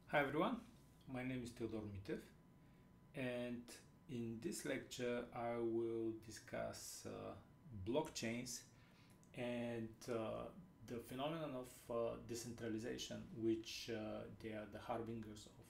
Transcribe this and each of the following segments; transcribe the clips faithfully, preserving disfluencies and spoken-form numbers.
Hi everyone, my name is Theodor Mitev, and in this lecture I will discuss uh, blockchains and uh, the phenomenon of uh, decentralization, which uh, they are the harbingers of.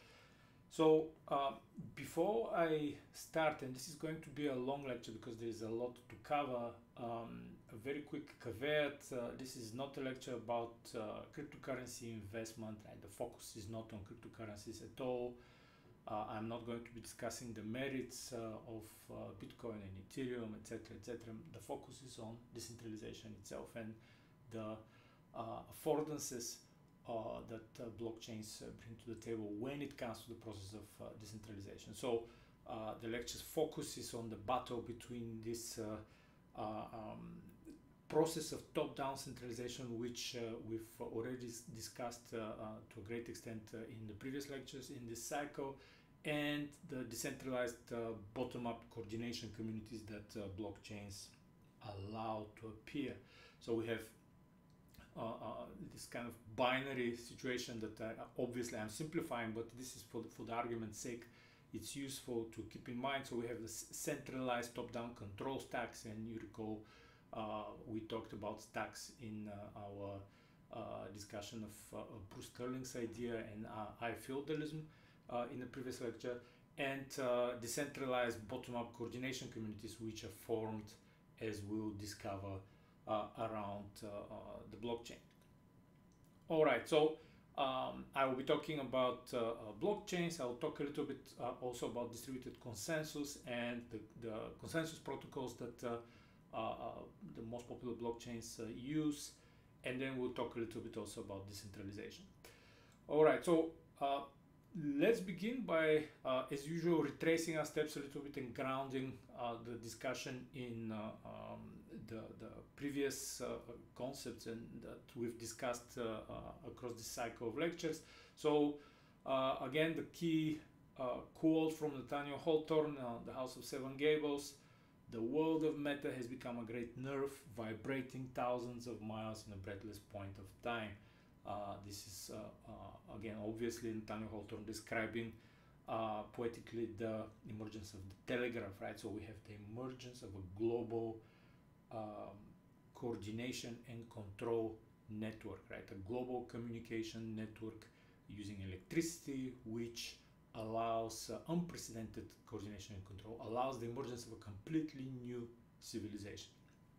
So uh, before I start, and this is going to be a long lecture because there is a lot to cover, um, a very quick caveat. Uh, this is not a lecture about uh, cryptocurrency investment, and the focus is not on cryptocurrencies at all. Uh, I'm not going to be discussing the merits uh, of uh, Bitcoin and Ethereum, et cetera, et cetera. The focus is on decentralization itself and the uh, affordances uh, that uh, blockchains uh, bring to the table when it comes to the process of uh, decentralization. So uh, the lecture's focus is on the battle between this uh, uh, um, process of top-down centralization, which uh, we've already discussed uh, uh, to a great extent uh, in the previous lectures in this cycle, and the decentralized uh, bottom-up coordination communities that uh, blockchains allow to appear. So we have uh, uh, this kind of binary situation that I, obviously I'm simplifying, but this is for, for the argument's sake. It's useful to keep in mind. So we have the centralized top-down control stacks, and you recall Uh, we talked about stacks in uh, our uh, discussion of uh, Bruce Sterling's idea and uh, I-feudalism uh, in the previous lecture, and uh, decentralized bottom-up coordination communities, which are formed, as we'll discover, uh, around uh, uh, the blockchain. All right, so um, I will be talking about uh, uh, blockchains. I'll talk a little bit uh, also about distributed consensus and the, the consensus protocols that uh, Uh, uh, the most popular blockchains uh, use, and then we'll talk a little bit also about decentralization. All right, so uh, let's begin by, uh, as usual, retracing our steps a little bit and grounding uh, the discussion in uh, um, the, the previous uh, concepts and that we've discussed uh, uh, across this cycle of lectures. So uh, again, the key uh, quote from Nathaniel Hawthorne, uh, The House of Seven Gables: "The world of matter has become a great nerve, vibrating thousands of miles in a breathless point of time." Uh, this is, uh, uh, again, obviously Nathaniel Hawthorne describing uh, poetically the emergence of the telegraph, right? So we have the emergence of a global um, coordination and control network, right? A global communication network using electricity, which allows uh, unprecedented coordination and control, allows the emergence of a completely new civilization.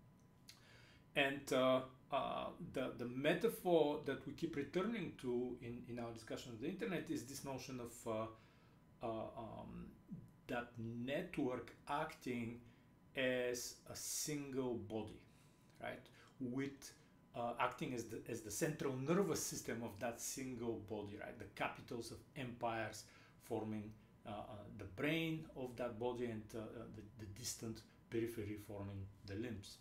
And uh, uh, the, the metaphor that we keep returning to in, in our discussion of the internet is this notion of uh, uh, um, that network acting as a single body, right? With uh, acting as the, as the central nervous system of that single body, right? The capitals of empires forming uh, uh, the brain of that body, and uh, uh, the, the distant periphery forming the limbs.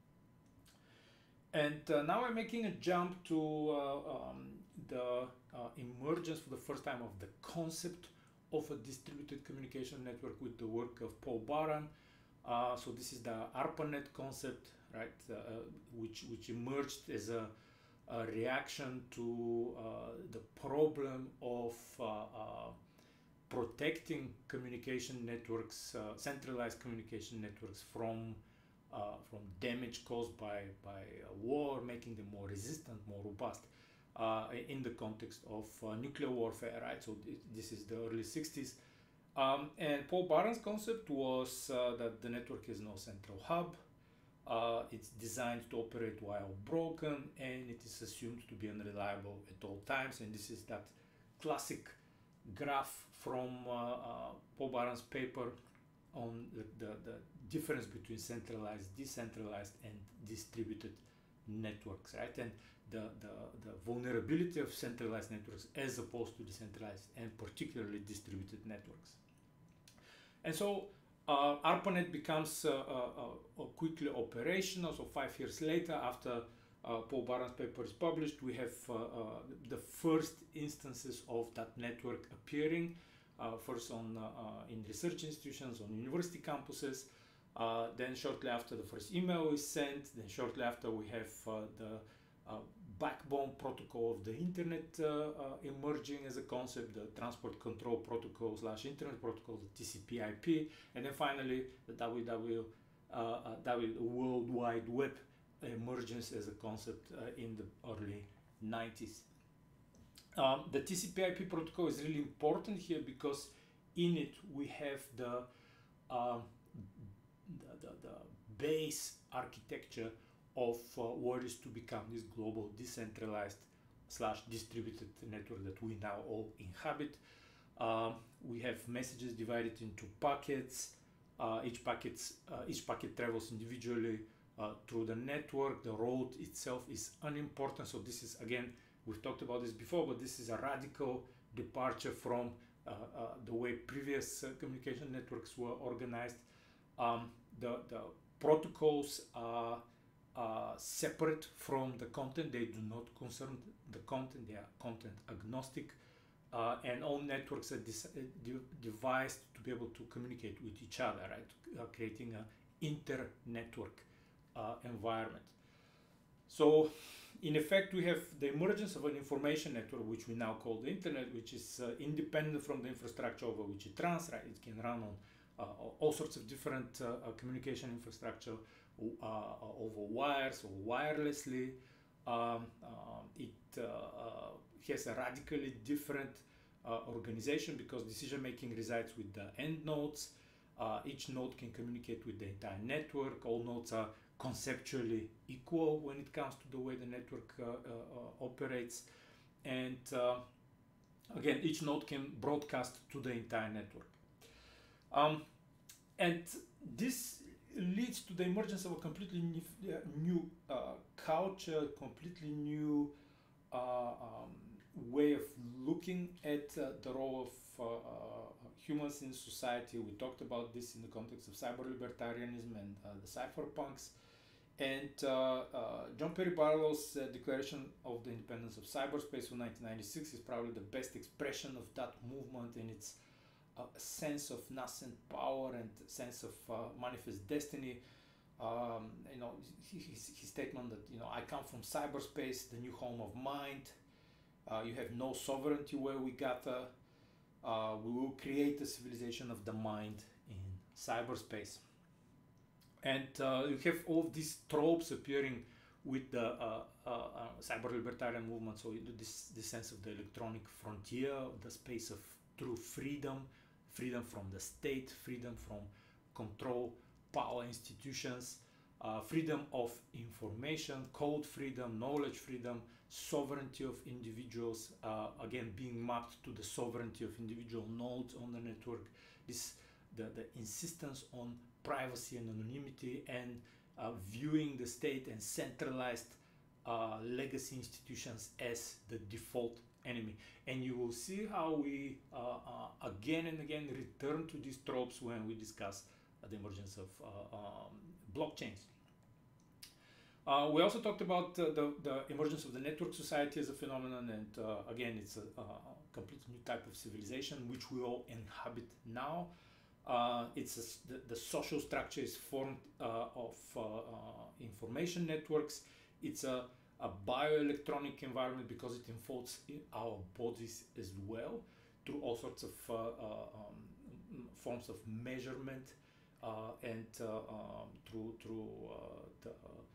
And uh, now I'm making a jump to uh, um, the uh, emergence for the first time of the concept of a distributed communication network with the work of Paul Baran. Uh, so this is the ARPANET concept, right, uh, which, which emerged as a, a reaction to uh, the problem of uh, uh, protecting communication networks, uh, centralized communication networks, from uh, from damage caused by by a war, making them more resistant, more robust, uh, in the context of uh, nuclear warfare, right? So th this is the early sixties, um, and Paul Baran's concept was uh, that the network is no central hub. Uh, it's designed to operate while broken, and it is assumed to be unreliable at all times. And this is that classic graph from uh, uh, Paul Baran's paper on the, the, the difference between centralized, decentralized, and distributed networks, right? And the, the, the vulnerability of centralized networks as opposed to decentralized and particularly distributed networks. And so uh, ARPANET becomes uh, uh, uh, quickly operational. So five years later, after Uh, Paul Baran's paper is published, we have uh, uh, the first instances of that network appearing, uh, first on uh, uh, in research institutions, on university campuses. Uh, then shortly after, the first email is sent. Then shortly after, we have uh, the uh, backbone protocol of the internet uh, uh, emerging as a concept, the transport control protocol slash internet protocol, the T C P I P, and then finally the W W uh, uh, w, World Wide Web emergence as a concept uh, in the early nineties. Um, the T C P I P protocol is really important here because in it we have the, um, the, the, the base architecture of uh, what is to become this global decentralized slash distributed network that we now all inhabit. Um, we have messages divided into packets. Uh, each packets, uh, each packet travels individually uh, through the network. The road itself is unimportant. So this is, again, we've talked about this before, but this is a radical departure from uh, uh, the way previous uh, communication networks were organized. Um, the, the protocols are uh, separate from the content. They do not concern the content. They are content agnostic. Uh, and all networks are uh, devised to be able to communicate with each other, right? Uh, creating an inter-network uh, environment. So, in effect, we have the emergence of an information network, which we now call the internet, which is uh, independent from the infrastructure over which it runs, right? It can run on uh, all sorts of different uh, uh, communication infrastructure uh, over wires or wirelessly. Um, uh, it uh, uh, has a radically different uh, organization because decision making resides with the end nodes. Uh, each node can communicate with the entire network. All nodes are conceptually equal when it comes to the way the network uh, uh, operates. And uh, again, each node can broadcast to the entire network. Um, and this leads to the emergence of a completely new, uh, new uh, culture, completely new uh, um, way of looking at uh, the role of uh, uh, humans in society. We talked about this in the context of cyber libertarianism and uh, the cypherpunks. And uh, uh, John Perry Barlow's uh, Declaration of the Independence of Cyberspace from nineteen ninety-six is probably the best expression of that movement in its uh, sense of nascent power and sense of uh, manifest destiny. Um, you know, his, his statement that, you know, I come from cyberspace, the new home of mind. Uh, you have no sovereignty where we gather. Uh, we will create a civilization of the mind in cyberspace. And uh, you have all of these tropes appearing with the uh, uh, uh, cyber libertarian movement. So this, this sense of the electronic frontier, the space of true freedom, freedom from the state, freedom from control, power institutions, uh, freedom of information, code freedom, knowledge freedom, sovereignty of individuals, uh, again being mapped to the sovereignty of individual nodes on the network. This the, the insistence on privacy and anonymity, and uh, viewing the state and centralized uh, legacy institutions as the default enemy. And you will see how we uh, uh, again and again return to these tropes when we discuss uh, the emergence of uh, um, blockchains. Uh, we also talked about uh, the, the emergence of the network society as a phenomenon, and uh, again, it's a, a completely new type of civilization which we all inhabit now. Uh, it's a, the, the social structure is formed uh, of uh, uh, information networks. It's a, a bioelectronic environment because it enfolds in our bodies as well through all sorts of uh, uh, um, forms of measurement uh, and uh, um, through through uh, the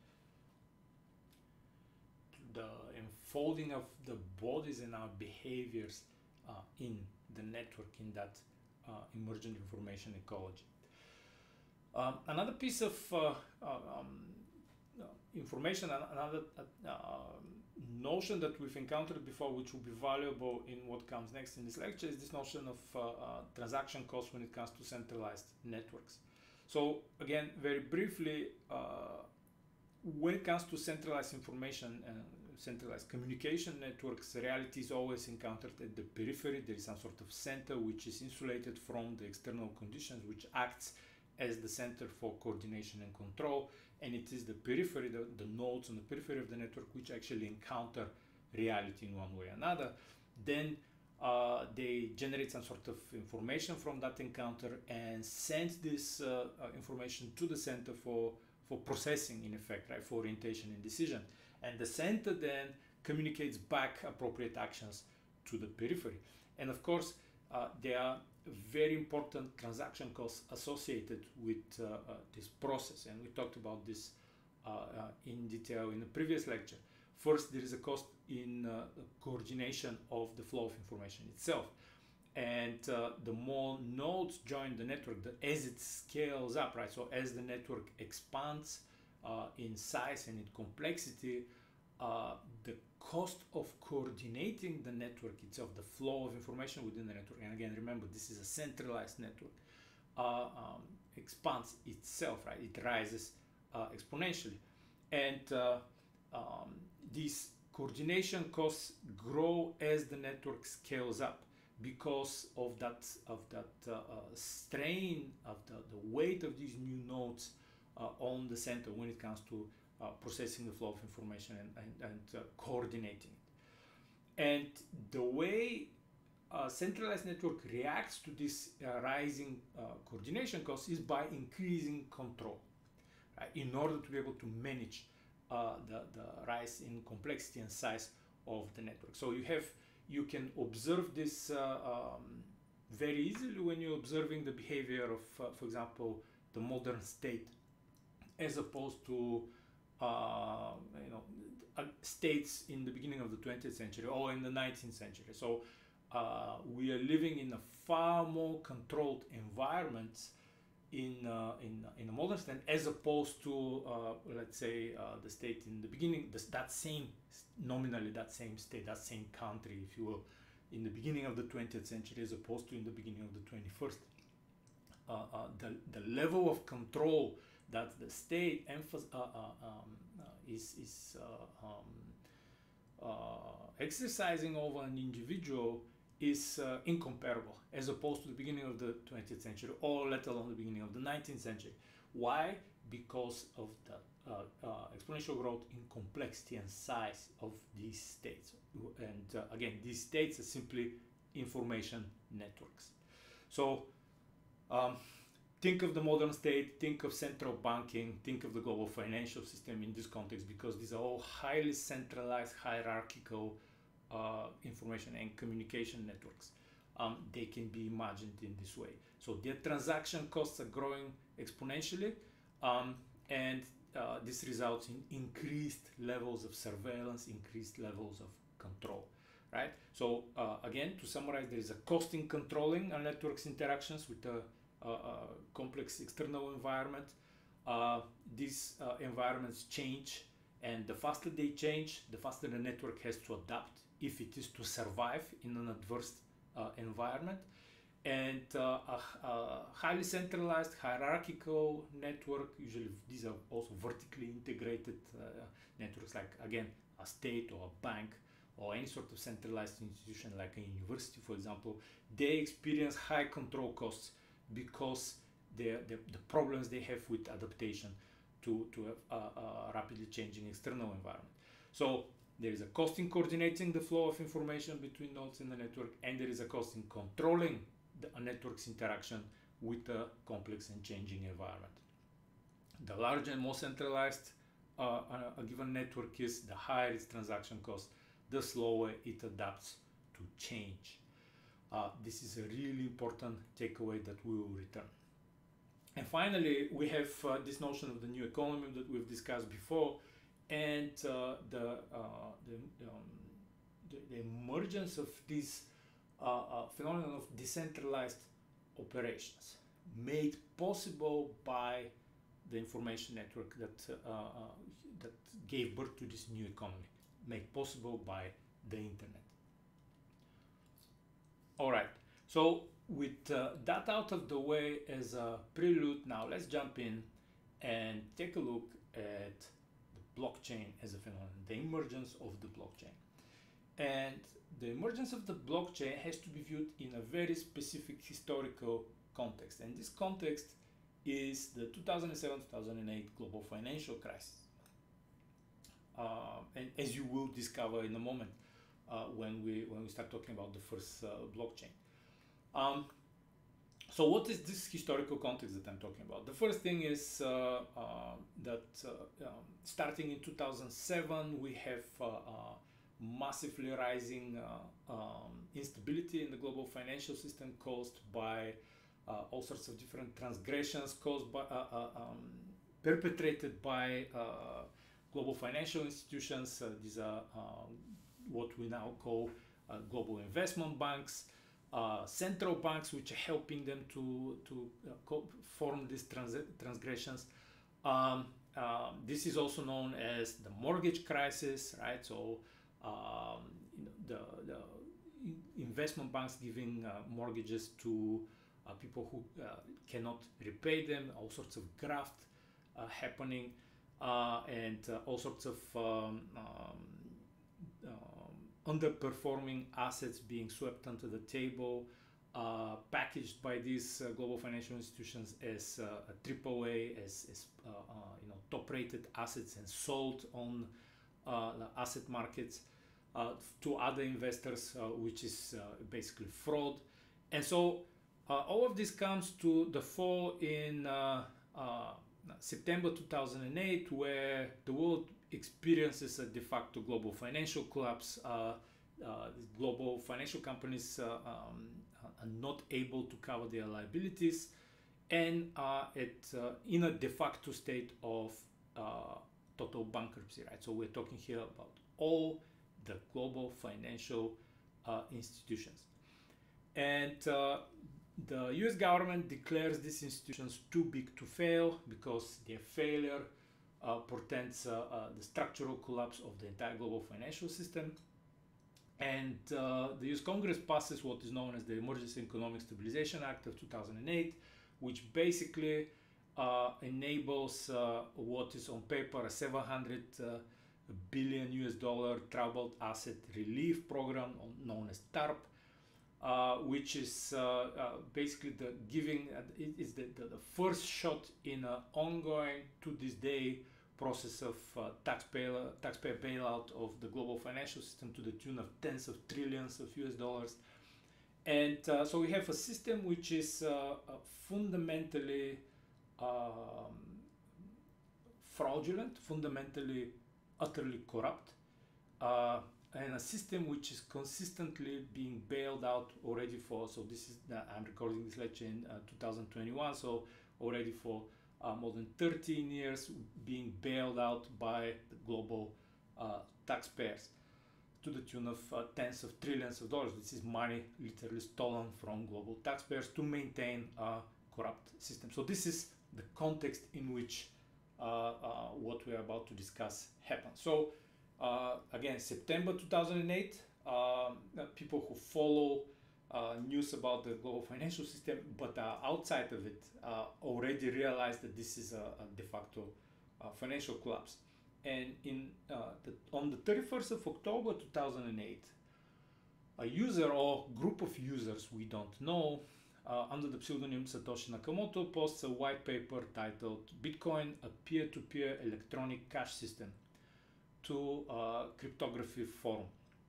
the enfolding of the bodies and our behaviors uh, in the network, in that uh, emergent information ecology. Um, another piece of uh, um, information, another uh, notion that we've encountered before, which will be valuable in what comes next in this lecture, is this notion of uh, uh, transaction costs when it comes to centralized networks. So again, very briefly, uh, when it comes to centralized information and centralized communication networks, reality is always encountered at the periphery. There is some sort of center which is insulated from the external conditions, which acts as the center for coordination and control. And it is the periphery, the, the nodes on the periphery of the network, which actually encounter reality in one way or another. Then uh, they generate some sort of information from that encounter and send this uh, uh, information to the center for for processing, in effect, right, for orientation and decision. And the center then communicates back appropriate actions to the periphery. And of course, uh, there are very important transaction costs associated with uh, uh, this process, and we talked about this uh, uh, in detail in the previous lecture. First, there is a cost in uh, coordination of the flow of information itself. And uh, the more nodes join the network, the, as it scales up, right? So as the network expands uh, in size and in complexity, uh, the cost of coordinating the network itself, the flow of information within the network, and again, remember, this is a centralized network, uh, um, expands itself, right? It rises uh, exponentially. And uh, um, these coordination costs grow as the network scales up, because of that of that uh, uh, strain of the, the weight of these new nodes uh, on the center when it comes to uh, processing the flow of information and, and, and uh, coordinating it. And the way a centralized network reacts to this uh, rising uh, coordination costs is by increasing control, right, in order to be able to manage uh, the, the rise in complexity and size of the network. So you have You can observe this uh, um, very easily when you're observing the behavior of, uh, for example, the modern state, as opposed to uh, you know uh, states in the beginning of the twentieth century or in the nineteenth century. So uh, we are living in a far more controlled environment in uh, in in a modern state, as opposed to uh, let's say uh, the state in the beginning, this, that same nominally that same state, that same country, if you will, in the beginning of the twentieth century, as opposed to in the beginning of the twenty-first. Uh, uh, the the level of control that the state emphasis uh, uh, um, uh, is is uh, um, uh, exercising over an individual is uh, incomparable, as opposed to the beginning of the twentieth century, or let alone the beginning of the nineteenth century. Why? Because of the uh, uh, exponential growth in complexity and size of these states. And uh, again, these states are simply information networks. So um, think of the modern state, think of central banking, think of the global financial system in this context, because these are all highly centralized, hierarchical uh, information and communication networks. Um, they can be imagined in this way. So their transaction costs are growing exponentially, um, and uh, this results in increased levels of surveillance, increased levels of control, right? So uh, again, to summarize, there is a cost in controlling a network's interactions with a, a, a complex external environment. Uh, these uh, environments change, and the faster they change, the faster the network has to adapt if it is to survive in an adverse uh, environment. And uh, a, a highly centralized hierarchical network, usually these are also vertically integrated uh, networks, like again a state or a bank or any sort of centralized institution like a university, for example, they experience high control costs because the, the, the problems they have with adaptation to, to a, a, a rapidly changing external environment. So there is a cost in coordinating the flow of information between nodes in the network, and there is a cost in controlling the, a network's interaction with a complex and changing environment. The larger and more centralized uh, a, a given network is, the higher its transaction cost, the slower it adapts to change. Uh, this is a really important takeaway that we will return. And finally, we have uh, this notion of the new economy that we've discussed before, and uh, the, uh, the, um, the, the emergence of this uh, uh, phenomenon of decentralized operations, made possible by the information network that, uh, uh, that gave birth to this new economy, made possible by the internet. All right, so with uh, that out of the way as a prelude, now let's jump in and take a look at the blockchain as a phenomenon, the emergence of the blockchain. And the emergence of the blockchain has to be viewed in a very specific historical context. And this context is the two thousand seven two thousand eight global financial crisis. Uh, and as you will discover in a moment uh, when we when we start talking about the first uh, blockchain. Um, so what is this historical context that I'm talking about? The first thing is uh, uh, that uh, um, starting in two thousand seven, we have uh, uh, massively rising uh, um, instability in the global financial system caused by uh, all sorts of different transgressions caused by uh, uh, um, perpetrated by uh, global financial institutions. Uh, these are uh, what we now call uh, global investment banks, uh, central banks, which are helping them to to uh, form these trans transgressions. Um, uh, this is also known as the mortgage crisis, right? So um, you know, the, the investment banks giving uh, mortgages to uh, people who uh, cannot repay them, all sorts of graft uh, happening, uh, and uh, all sorts of um, um, um, underperforming assets being swept onto the table, uh, packaged by these uh, global financial institutions as uh, a triple A, as, as uh, uh, you know, top-rated assets, and sold on uh, the asset markets uh, to other investors, uh, which is uh, basically fraud. And so uh, all of this comes to the fore in uh, uh, September two thousand eight, where the world experiences a de facto global financial collapse. Uh, uh, global financial companies uh, um, are not able to cover their liabilities and are at, uh, in a de facto state of uh, total bankruptcy, right? So we're talking here about all the global financial uh, institutions. And uh, the U S government declares these institutions too big to fail because their failure uh, portends uh, uh, the structural collapse of the entire global financial system. And uh, the U S Congress passes what is known as the Emergency Economic Stabilization Act of two thousand eight, which basically uh, enables uh, what is on paper a seven hundred uh, billion U S dollar troubled asset relief program known as TARP, uh, which is uh, uh, basically the giving uh, it is the, the, the first shot in an ongoing to this day process of uh, taxpayer taxpayer bailout of the global financial system to the tune of tens of trillions of U S dollars. And uh, so we have a system which is uh, uh, fundamentally um, fraudulent, fundamentally utterly corrupt, uh, and a system which is consistently being bailed out already for, so this is, uh, I'm recording this lecture in uh, two thousand twenty-one, so already for uh, more than thirteen years being bailed out by the global uh, taxpayers to the tune of uh, tens of trillions of dollars. This is money literally stolen from global taxpayers to maintain a corrupt system. So this is the context in which uh, uh, what we are about to discuss happened. So uh, again, September two thousand eight, um, people who follow uh, news about the global financial system but are outside of it uh, already realize that this is a, a de facto uh, financial collapse. And in uh, the, on the thirty-first of October two thousand eight, a user or group of users, we don't know, uh, under the pseudonym Satoshi Nakamoto posts a white paper titled Bitcoin, a peer-to-peer electronic cash system, to uh, cryptography forum.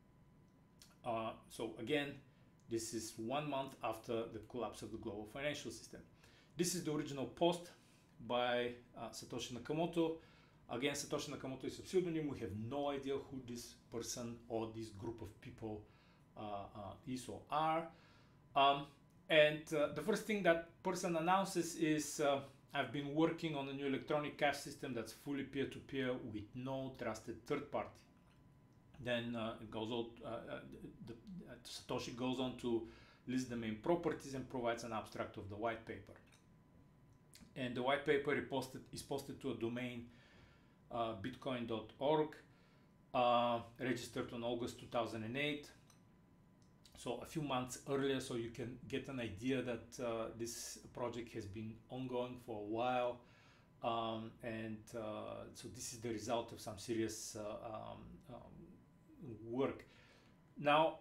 Uh, so again, this is one month after the collapse of the global financial system. This is the original post by uh, Satoshi Nakamoto. Again, Satoshi Nakamoto is a pseudonym. We have no idea who this person or this group of people uh, uh, is or are. Um, and uh, the first thing that person announces is, uh, I've been working on a new electronic cash system that's fully peer-to-peer with no trusted third party. Then uh, it goes on, uh, uh, the, uh, Satoshi goes on to list the main properties and provides an abstract of the white paper. And the white paper posted, is posted to a domain Uh, bitcoin dot org, uh, registered on August two thousand eight, so a few months earlier, so you can get an idea that uh, this project has been ongoing for a while, um, and uh, so this is the result of some serious uh, um, um, work. Now,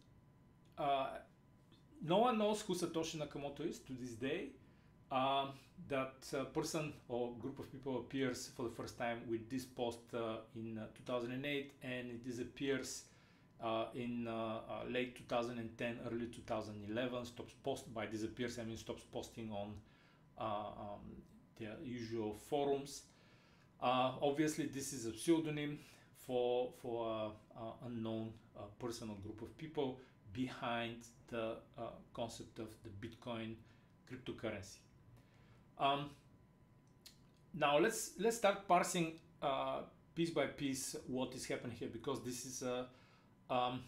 uh, no one knows who Satoshi Nakamoto is to this day. Um, that uh, person or group of people appears for the first time with this post uh, in uh, two thousand eight, and it disappears uh, in uh, uh, late two thousand ten, early two thousand eleven. Stops post by disappears, I mean stops posting on uh, um, their usual forums. Uh, obviously, this is a pseudonym for for uh, uh, unknown uh, person or group of people behind the uh, concept of the Bitcoin cryptocurrency. Um, now let's let's start parsing uh, piece by piece what is happening here, because this is a um,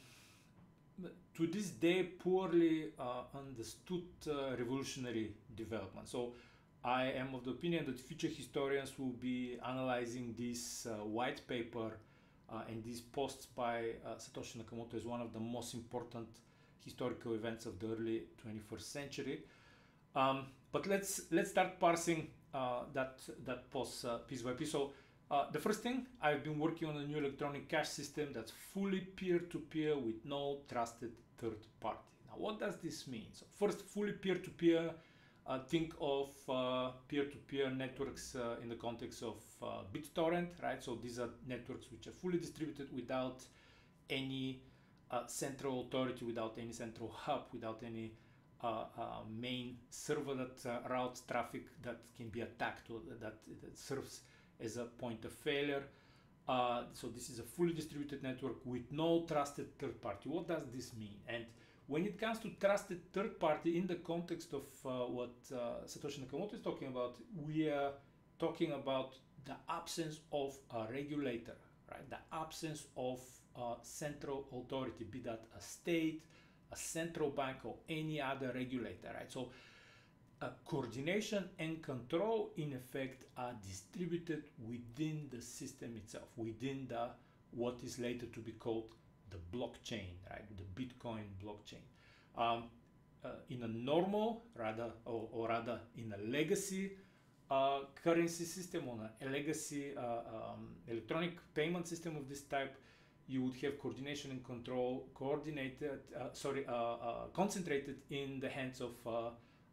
to this day poorly uh, understood uh, revolutionary development. So I am of the opinion that future historians will be analyzing this uh, white paper uh, and these posts by uh, Satoshi Nakamoto as one of the most important historical events of the early twenty-first century. Um, but let's let's start parsing uh, that that post uh, piece by piece. So uh, the first thing, I've been working on a new electronic cash system that's fully peer-to-peer with no trusted third party. Now, what does this mean? So first, fully peer-to-peer. Uh, think of uh, peer-to-peer networks uh, in the context of uh, BitTorrent, right? So these are networks which are fully distributed without any uh, central authority, without any central hub, without any uh, uh, main server that uh, routes traffic that can be attacked or that, that serves as a point of failure. Uh, so this is a fully distributed network with no trusted third party. What does this mean? And when it comes to trusted third party in the context of uh, what uh, Satoshi Nakamoto is talking about, we are talking about the absence of a regulator, right? The absence of a central authority, be that a state, a central bank, or any other regulator, right? So uh, coordination and control, in effect, are distributed within the system itself, within the what is later to be called the blockchain, right? The Bitcoin blockchain. Um, uh, in a normal, rather, or, or rather in a legacy uh, currency system, on a, a legacy uh, um, electronic payment system of this type, you would have coordination and control coordinated, uh, sorry, uh, uh, concentrated in the hands of uh,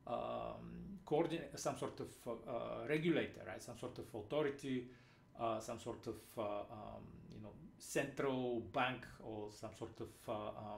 um, coordinate some sort of uh, regulator, right? Some sort of authority, uh, some sort of uh, um, you know central bank, or some sort of uh,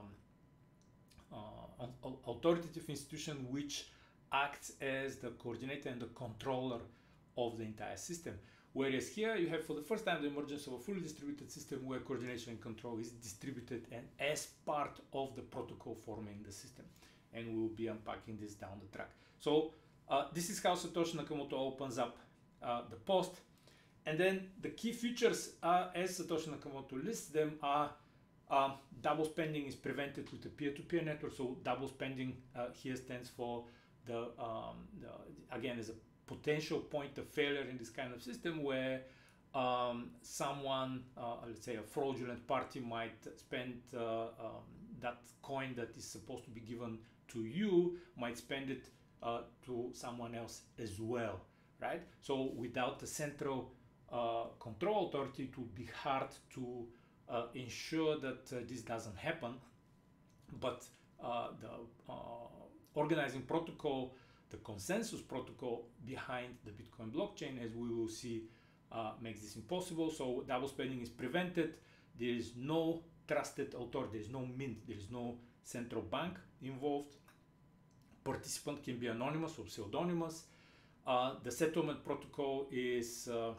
um, uh, authoritative institution which acts as the coordinator and the controller of the entire system. Whereas here you have for the first time the emergence of a fully distributed system where coordination and control is distributed and as part of the protocol forming the system. And we'll be unpacking this down the track. So uh, this is how Satoshi Nakamoto opens up uh, the post. And then the key features, uh, as Satoshi Nakamoto lists them, are uh, double spending is prevented with a peer-to-peer network. So double spending uh, here stands for the, um, the, again, is a potential point of failure in this kind of system where um, someone, uh, let's say a fraudulent party, might spend uh, um, that coin that is supposed to be given to you, might spend it uh, to someone else as well, right? So without the central uh, control authority, it would be hard to uh, ensure that uh, this doesn't happen. But uh, the uh, organizing protocol, the consensus protocol behind the Bitcoin blockchain, as we will see, uh, makes this impossible. So double spending is prevented. There is no trusted authority, there is no mint, there is no central bank involved. Participant can be anonymous or pseudonymous. Uh, the settlement protocol is, uh,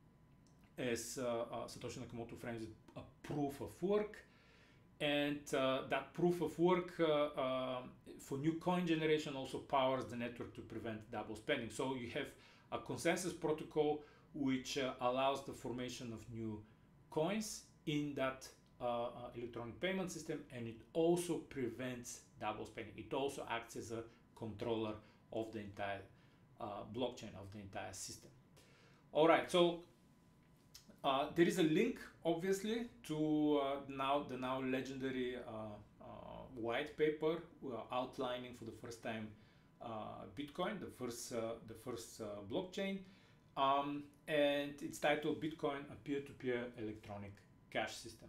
as uh, uh, Satoshi Nakamoto frames it, a proof of work. And uh, that proof of work uh, uh, for new coin generation also powers the network to prevent double spending. So you have a consensus protocol which uh, allows the formation of new coins in that uh, uh, electronic payment system, and it also prevents double spending. It also acts as a controller of the entire uh, blockchain, of the entire system. All right, so uh, there is a link, obviously, to uh, now the now legendary uh, uh, white paper. We are outlining for the first time uh, Bitcoin, the first uh, the first uh, blockchain, um, and it's titled "Bitcoin: A Peer-to-Peer Electronic Cash System."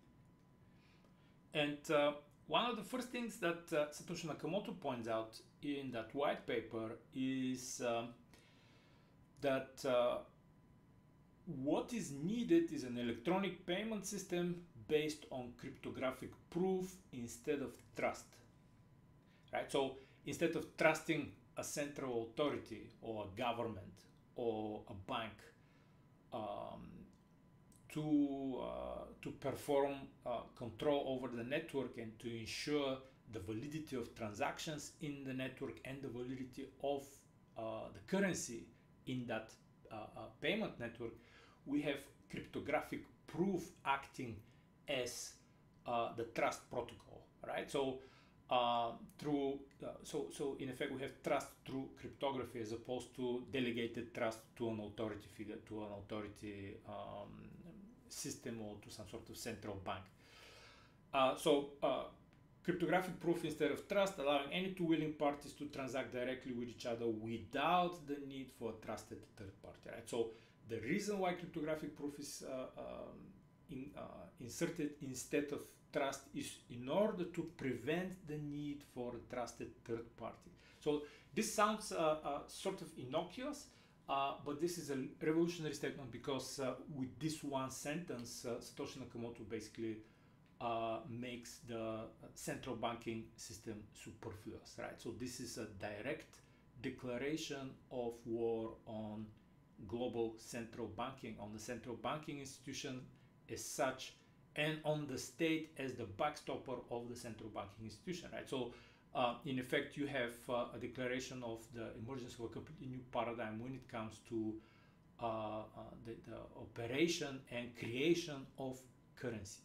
And uh, one of the first things that uh, Satoshi Nakamoto points out in that white paper is um, that uh, what is needed is an electronic payment system based on cryptographic proof instead of trust. Right? So instead of trusting a central authority or a government or a bank um, to uh, to perform uh, control over the network and to ensure the validity of transactions in the network and the validity of uh, the currency in that uh, uh, payment network, we have cryptographic proof acting as uh, the trust protocol, right? So uh, through uh, so so in effect we have trust through cryptography as opposed to delegated trust to an authority figure, to an authority um, system, or to some sort of central bank. Uh, so uh, cryptographic proof instead of trust, allowing any two willing parties to transact directly with each other without the need for a trusted third party, right? So the reason why cryptographic proof is uh, um, in, uh, inserted instead of trust is in order to prevent the need for a trusted third party. So this sounds uh, uh, sort of innocuous, uh, but this is a revolutionary statement, because uh, with this one sentence, uh, Satoshi Nakamoto basically uh, makes the central banking system superfluous, right? So this is a direct declaration of war on global central banking, on the central banking institution as such, and on the state as the backstopper of the central banking institution, right? So uh, in effect, you have uh, a declaration of the emergence of a completely new paradigm when it comes to uh, uh, the, the operation and creation of currency.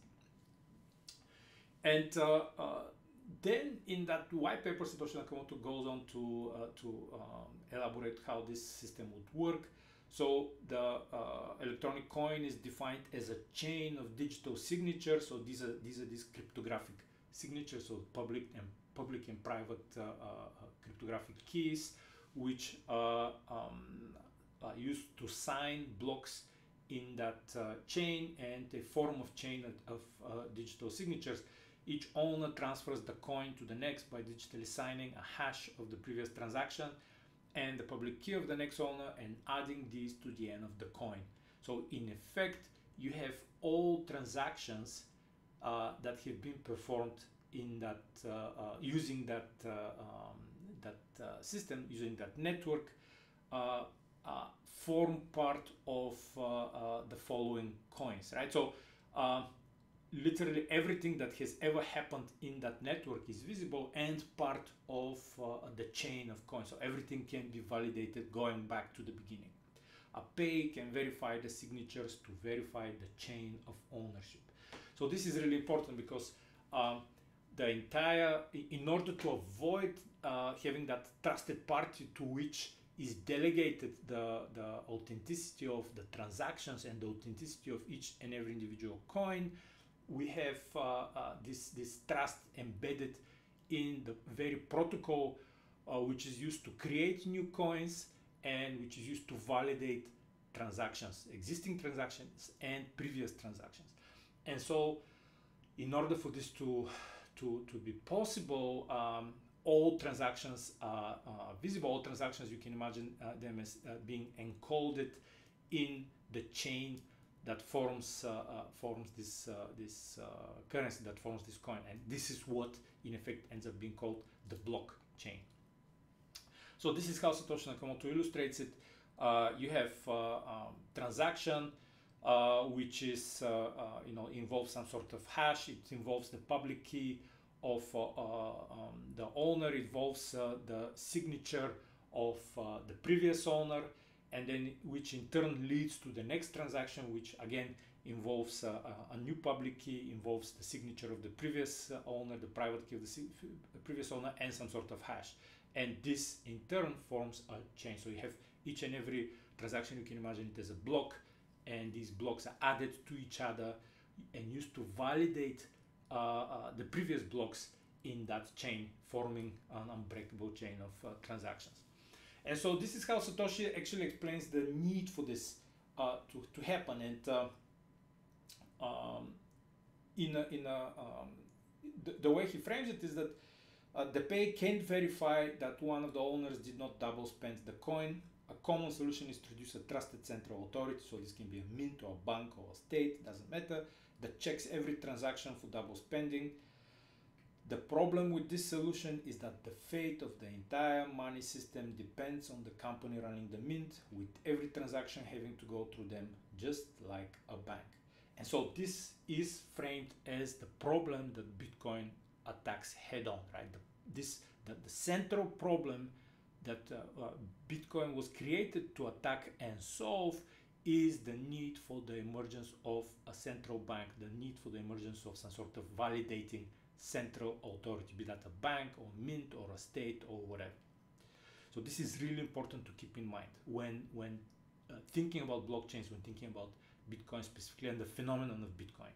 And uh, uh, then in that white paper, Satoshi Nakamoto goes on to, uh, to um, elaborate how this system would work. So the uh, electronic coin is defined as a chain of digital signatures. So these are these are these cryptographic signatures, so public and public and private uh, uh, cryptographic keys, which uh, um, are used to sign blocks in that uh, chain, and a form of chain of, of uh, digital signatures. Each owner transfers the coin to the next by digitally signing a hash of the previous transaction and the public key of the next owner, and adding these to the end of the coin. So in effect, you have all transactions uh, that have been performed in that uh, uh, using that uh, um, that uh, system, using that network, uh, uh, form part of uh, uh, the following coins, right? So uh, literally everything that has ever happened in that network is visible and part of uh, the chain of coins. So everything can be validated going back to the beginning. A pay can verify the signatures to verify the chain of ownership. So this is really important, because um, the entire, in order to avoid uh, having that trusted party to which is delegated the, the authenticity of the transactions and the authenticity of each and every individual coin, we have uh, uh, this, this trust embedded in the very protocol uh, which is used to create new coins and which is used to validate transactions, existing transactions and previous transactions. And so in order for this to, to, to be possible, um, all transactions are uh, visible. All transactions, you can imagine uh, them as uh, being encoded in the chain that forms uh, uh, forms this uh, this uh, currency, that forms this coin, and this is what in effect ends up being called the blockchain. So this is how Satoshi Nakamoto illustrates it. Uh, you have uh, um, transaction uh, which is uh, uh, you know involves some sort of hash. It involves the public key of uh, uh, um, the owner. It involves uh, the signature of uh, the previous owner, and then which in turn leads to the next transaction, which again involves uh, a new public key, involves the signature of the previous uh, owner, the private key of the, the previous owner, and some sort of hash. And this in turn forms a chain. So you have each and every transaction, you can imagine it as a block, and these blocks are added to each other and used to validate uh, uh, the previous blocks in that chain, forming an unbreakable chain of uh, transactions. And so this is how Satoshi actually explains the need for this uh, to, to happen. And uh, um, in a, in a, um, the, the way he frames it is that uh, the pay can't verify that one of the owners did not double spend the coin. A common solution is to introduce a trusted central authority, so this can be a mint or a bank or a state, doesn't matter, that checks every transaction for double spending. The problem with this solution is that the fate of the entire money system depends on the company running the mint, with every transaction having to go through them, just like a bank. And so this is framed as the problem that Bitcoin attacks head on, right? The, this, the, the central problem that uh, uh, Bitcoin was created to attack and solve is the need for the emergence of a central bank, the need for the emergence of some sort of validating central authority, be that a bank or mint or a state or whatever. So this is really important to keep in mind when, when uh, thinking about blockchains, when thinking about Bitcoin specifically and the phenomenon of Bitcoin.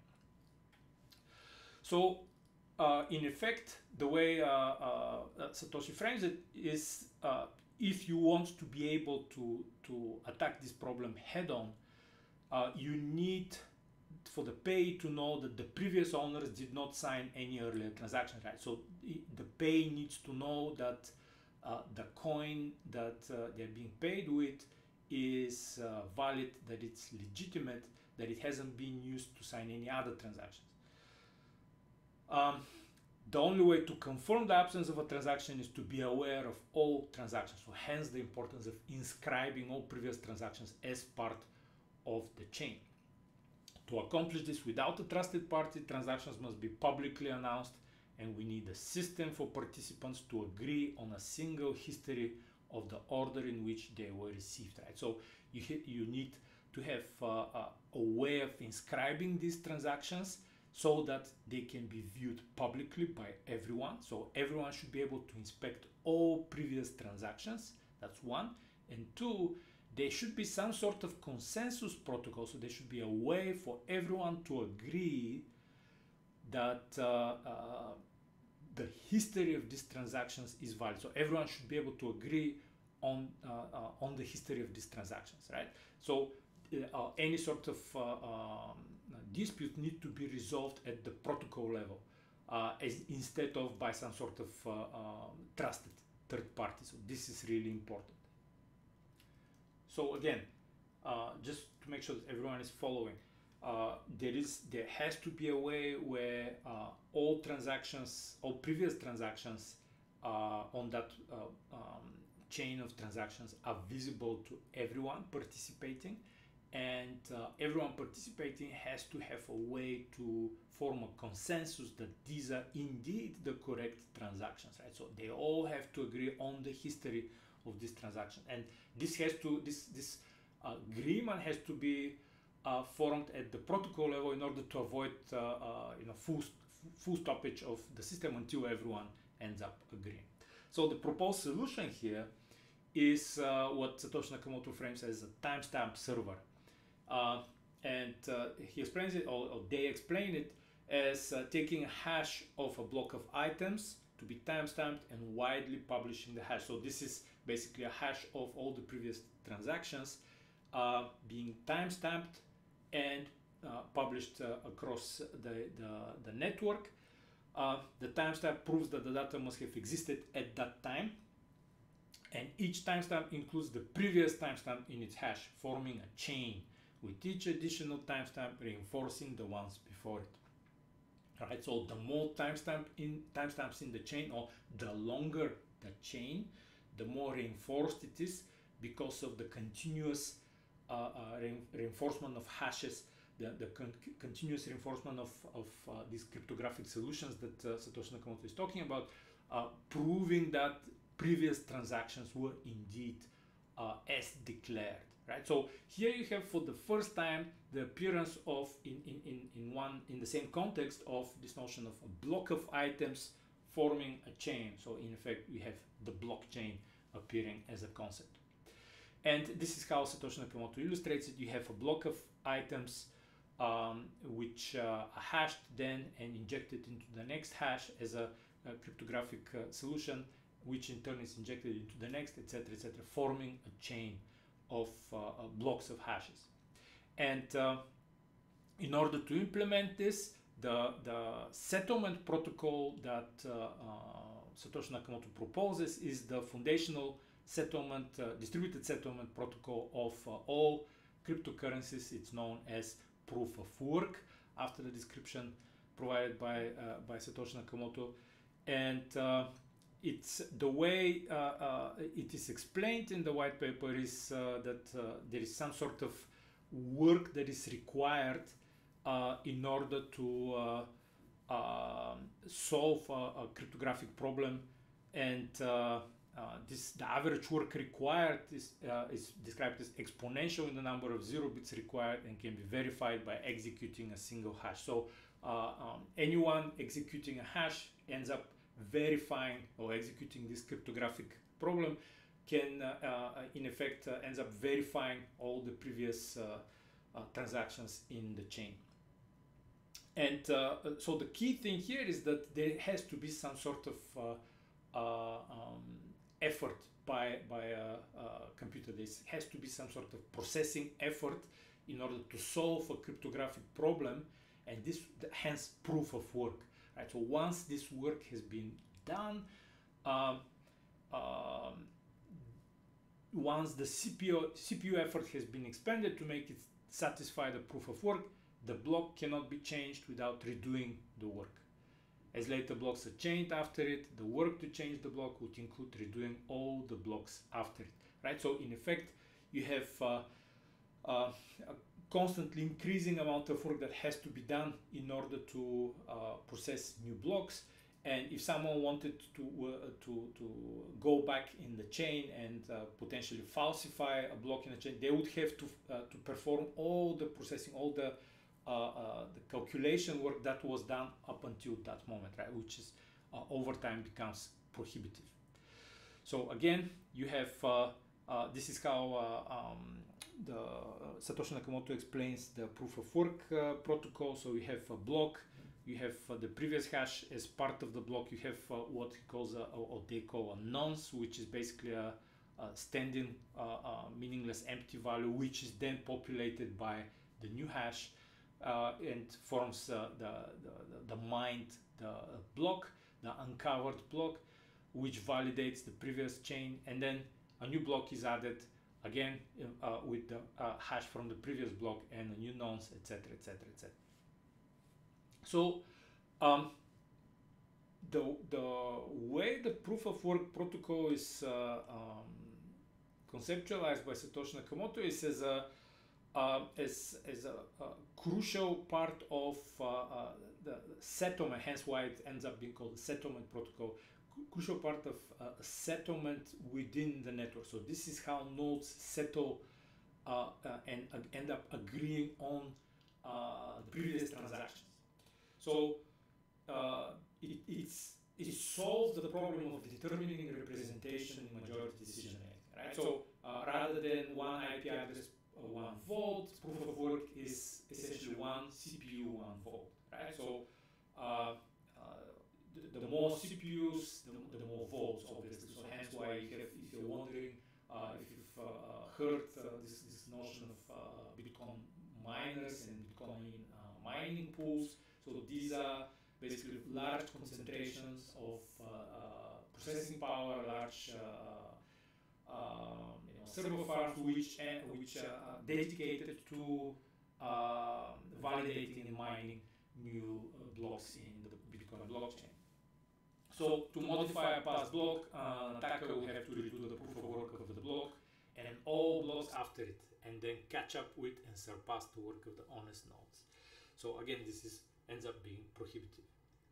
So uh, in effect, the way uh, uh, Satoshi frames it is uh, if you want to be able to, to attack this problem head on, uh, you need for the pay to know that the previous owners did not sign any earlier transaction, right? So the pay needs to know that uh, the coin that uh, they're being paid with is uh, valid, that it's legitimate, that it hasn't been used to sign any other transactions. Um, the only way to confirm the absence of a transaction is to be aware of all transactions. So hence the importance of inscribing all previous transactions as part of the chain. To accomplish this without a trusted party, transactions must be publicly announced, and we need a system for participants to agree on a single history of the order in which they were received, right? So you, you need to have uh, a, a way of inscribing these transactions so that they can be viewed publicly by everyone. So everyone should be able to inspect all previous transactions. That's one. And two, there should be some sort of consensus protocol. So there should be a way for everyone to agree that uh, uh, the history of these transactions is valid. So everyone should be able to agree on uh, uh, on the history of these transactions, right? So uh, any sort of uh, um, dispute need to be resolved at the protocol level uh, as instead of by some sort of uh, um, trusted third party. So this is really important. So again, uh, just to make sure that everyone is following, uh, there is there has to be a way where uh, all transactions, all previous transactions uh, on that uh, um, chain of transactions are visible to everyone participating, and uh, everyone participating has to have a way to form a consensus that these are indeed the correct transactions, right? So they all have to agree on the history of this transaction, and this has to this this uh, agreement has to be uh, formed at the protocol level in order to avoid uh, uh, you know full full stoppage of the system until everyone ends up agreeing. So the proposed solution here is uh, what Satoshi Nakamoto frames as a timestamp server, uh, and uh, he explains it, or, or they explain it as uh, taking a hash of a block of items to be timestamped and widely publishing the hash. So this is basically a hash of all the previous transactions uh, being timestamped and uh, published uh, across the, the, the network. Uh, the timestamp proves that the data must have existed at that time, and each timestamp includes the previous timestamp in its hash, forming a chain with each additional timestamp reinforcing the ones before it. All right, so the more timestamp in timestamps in the chain, or the longer the chain, the more reinforced it is because of the continuous uh, uh, re reinforcement of hashes, the, the con continuous reinforcement of, of uh, these cryptographic solutions that uh, Satoshi Nakamoto is talking about, uh, proving that previous transactions were indeed uh, as declared, right? So here you have for the first time the appearance of in, in, in, in one in the same context of this notion of a block of items forming a chain. So in effect we have the blockchain appearing as a concept. And this is how Satoshi Nakamoto illustrates it. You have a block of items um, which uh, are hashed then and injected into the next hash as a, a cryptographic uh, solution, which in turn is injected into the next, et cetera, et cetera, forming a chain of uh, uh, blocks of hashes. And uh, in order to implement this, the, the settlement protocol that uh, uh, Satoshi Nakamoto proposes is the foundational settlement, uh, distributed settlement protocol of uh, all cryptocurrencies. It's known as proof of work, after the description provided by, uh, by Satoshi Nakamoto. And uh, it's the way uh, uh, it is explained in the white paper is uh, that uh, there is some sort of work that is required uh, in order to uh, uh, solve a, a cryptographic problem, and uh, uh, this the average work required is uh, is described as exponential in the number of zero bits required and can be verified by executing a single hash. So uh, um, anyone executing a hash ends up verifying or executing this cryptographic problem can uh, uh, in effect uh, ends up verifying all the previous uh, uh, transactions in the chain. And uh, so the key thing here is that there has to be some sort of uh, uh, um, effort by, by a, a computer. There has to be some sort of processing effort in order to solve a cryptographic problem, and this hence proof of work. Right? So once this work has been done, um, um, once the C P U, C P U effort has been expended to make it satisfy the proof of work, the block cannot be changed without redoing the work. As later blocks are changed after it, the work to change the block would include redoing all the blocks after it. Right? So in effect, you have uh, uh, a constantly increasing amount of work that has to be done in order to uh, process new blocks. And if someone wanted to uh, to to go back in the chain and uh, potentially falsify a block in the chain, they would have to uh, to perform all the processing, all the uh, uh, the calculation work that was done up until that moment, right? Which is uh, over time becomes prohibitive. So again, you have uh, uh, this is how uh, um, the uh, Satoshi Nakamoto explains the proof of work uh, protocol. So you have a block. You have uh, the previous hash as part of the block. You have uh, what he calls a, or they call a nonce, which is basically a, a standing uh, uh, meaningless empty value, which is then populated by the new hash uh, and forms uh, the, the, the mined the block, the uncovered block, which validates the previous chain, and then a new block is added again uh, with the uh, hash from the previous block and a new nonce, et cetera, et cetera, et cetera. So um, the, the way the proof of work protocol is uh, um, conceptualized by Satoshi Nakamoto is as a, uh, as, as a, a crucial part of uh, uh, the settlement, hence why it ends up being called the settlement protocol, crucial part of uh, settlement within the network. So this is how nodes settle uh, uh, and uh, end up agreeing on uh, the previous transactions. So uh, it, it's, it solves the problem of determining representation in majority decision making, right? So uh, rather than one I P address, uh, one vault, proof of work is essentially one C P U, one vault, right? So uh, uh, the, the more C P Us, the, the more vaults, obviously. So hence why you have, if you're wondering, uh, if you've uh, heard uh, this, this notion of uh, Bitcoin miners and Bitcoin uh, mining pools. So these are basically large concentrations of uh, uh, processing power, large uh, uh, you know, server farms which uh, which are dedicated to uh, validating and mining new uh, blocks in the Bitcoin blockchain. So to modify a past block, uh, an attacker will have to redo the proof of work of the block and all blocks after it, and then catch up with and surpass the work of the honest nodes. So again, this is ends up being prohibitive.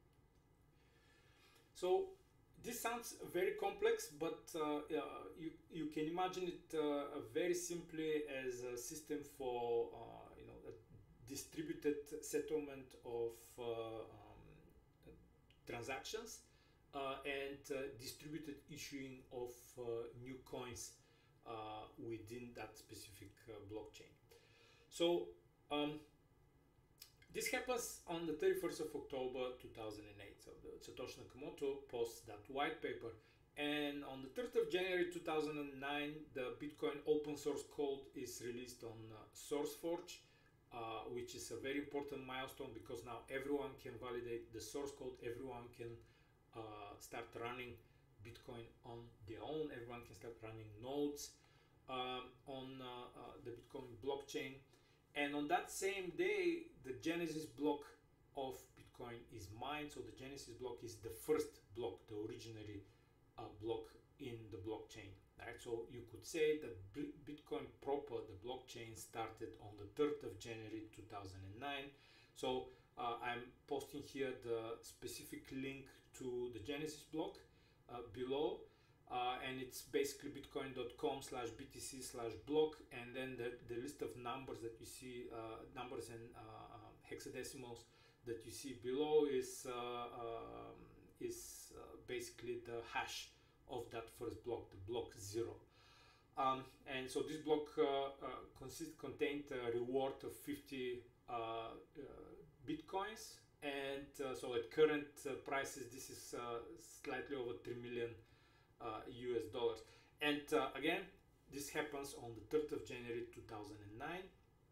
So this sounds very complex, but uh, uh, you, you can imagine it uh, very simply as a system for uh, you know, a distributed settlement of uh, um, transactions uh, and uh, distributed issuing of uh, new coins uh, within that specific uh, blockchain. So um, this happens on the thirty-first of October two thousand eight. So the Satoshi Nakamoto posts that white paper, and on the third of January two thousand nine, the Bitcoin open source code is released on uh, SourceForge, uh, which is a very important milestone because now everyone can validate the source code. Everyone can uh, start running Bitcoin on their own. Everyone can start running nodes um, on uh, uh, the Bitcoin blockchain. And on that same day, the Genesis block of Bitcoin is mined. So the Genesis block is the first block, the originary uh, block in the blockchain. Right? So you could say that Bitcoin proper, the blockchain, started on the third of January two thousand nine So uh, I'm posting here the specific link to the Genesis block uh, below, uh, and it's basically bitcoin.com slash btc slash block, and then the, the list of numbers that you see, uh, numbers and uh, uh, hexadecimals that you see below is uh, um, is uh, basically the hash of that first block, the block zero. Um, and so this block uh, uh, consist contained a reward of fifty uh, uh, bitcoins, and uh, so at current uh, prices this is uh, slightly over three million uh, U S dollars. And uh, again, this happens on the third of January two thousand nine,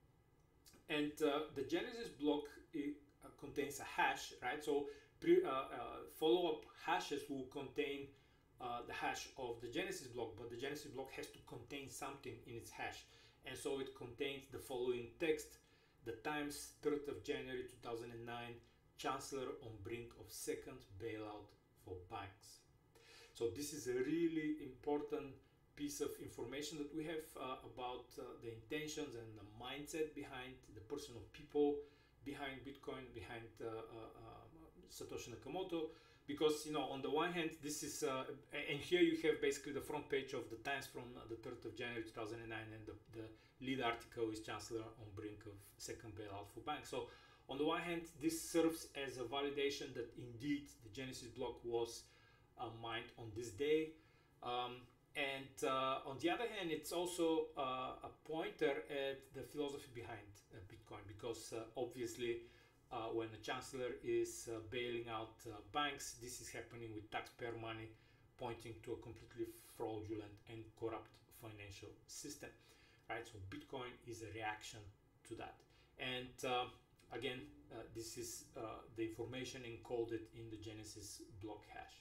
and uh, the Genesis block it, uh, contains a hash, right? So pre, uh, uh, follow-up hashes will contain uh, the hash of the Genesis block, but the Genesis block has to contain something in its hash, and so it contains the following text: the Times, third of January two thousand nine, Chancellor on brink of second bailout for banks. So this is a really important piece of information that we have uh, about uh, the intentions and the mindset behind the person of people behind Bitcoin, behind uh, uh, uh, Satoshi Nakamoto. Because, you know, on the one hand, this is, uh, and here you have basically the front page of the Times from uh, the third of January two thousand nine, and the, the lead article is Chancellor on brink of second bailout for banks. So on the one hand, this serves as a validation that indeed the Genesis block was uh, mined on this day. Um, and uh, on the other hand, it's also uh, a pointer at the philosophy behind uh, Bitcoin, because uh, obviously uh, when the Chancellor is uh, bailing out uh, banks, this is happening with taxpayer money, pointing to a completely fraudulent and corrupt financial system, right? So Bitcoin is a reaction to that. And uh, again, uh, this is uh, the information encoded in the Genesis block hash.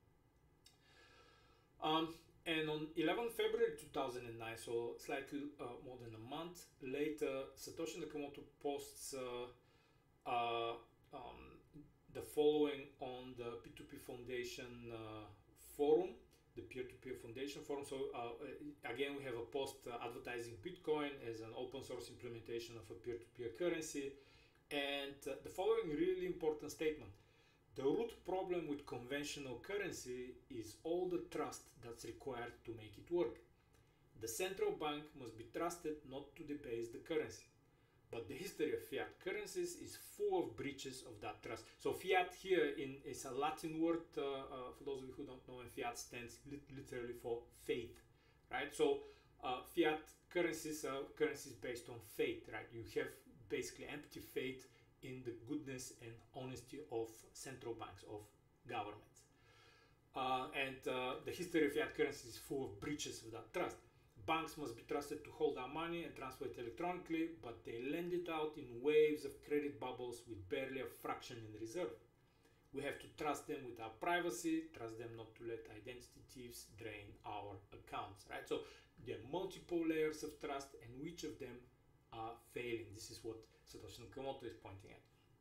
Um, and on eleventh of February two thousand nine, so slightly uh, more than a month later, Satoshi Nakamoto posts uh, uh, um, the following on the P two P Foundation uh, forum, the peer-to-peer foundation forum. So uh, again, we have a post uh, advertising Bitcoin as an open source implementation of a peer-to-peer currency, and uh, the following really important statement: the root problem with conventional currency is all the trust that's required to make it work. The central bank must be trusted not to debase the currency. But the history of fiat currencies is full of breaches of that trust. So fiat here in, is a Latin word, uh, uh, for those of you who don't know, and fiat stands lit literally for faith, right? So uh, fiat currencies are currencies based on faith, right? You have basically empty faith in the goodness and honesty of central banks, of governments. Uh, and uh, the history of fiat currency is full of breaches of that trust. Banks must be trusted to hold our money and transfer it electronically, but they lend it out in waves of credit bubbles with barely a fraction in reserve. We have to trust them with our privacy, trust them not to let identity thieves drain our accounts, right? So there are multiple layers of trust, and which of them are failing? This is what Satoshi Nakamoto is pointing at.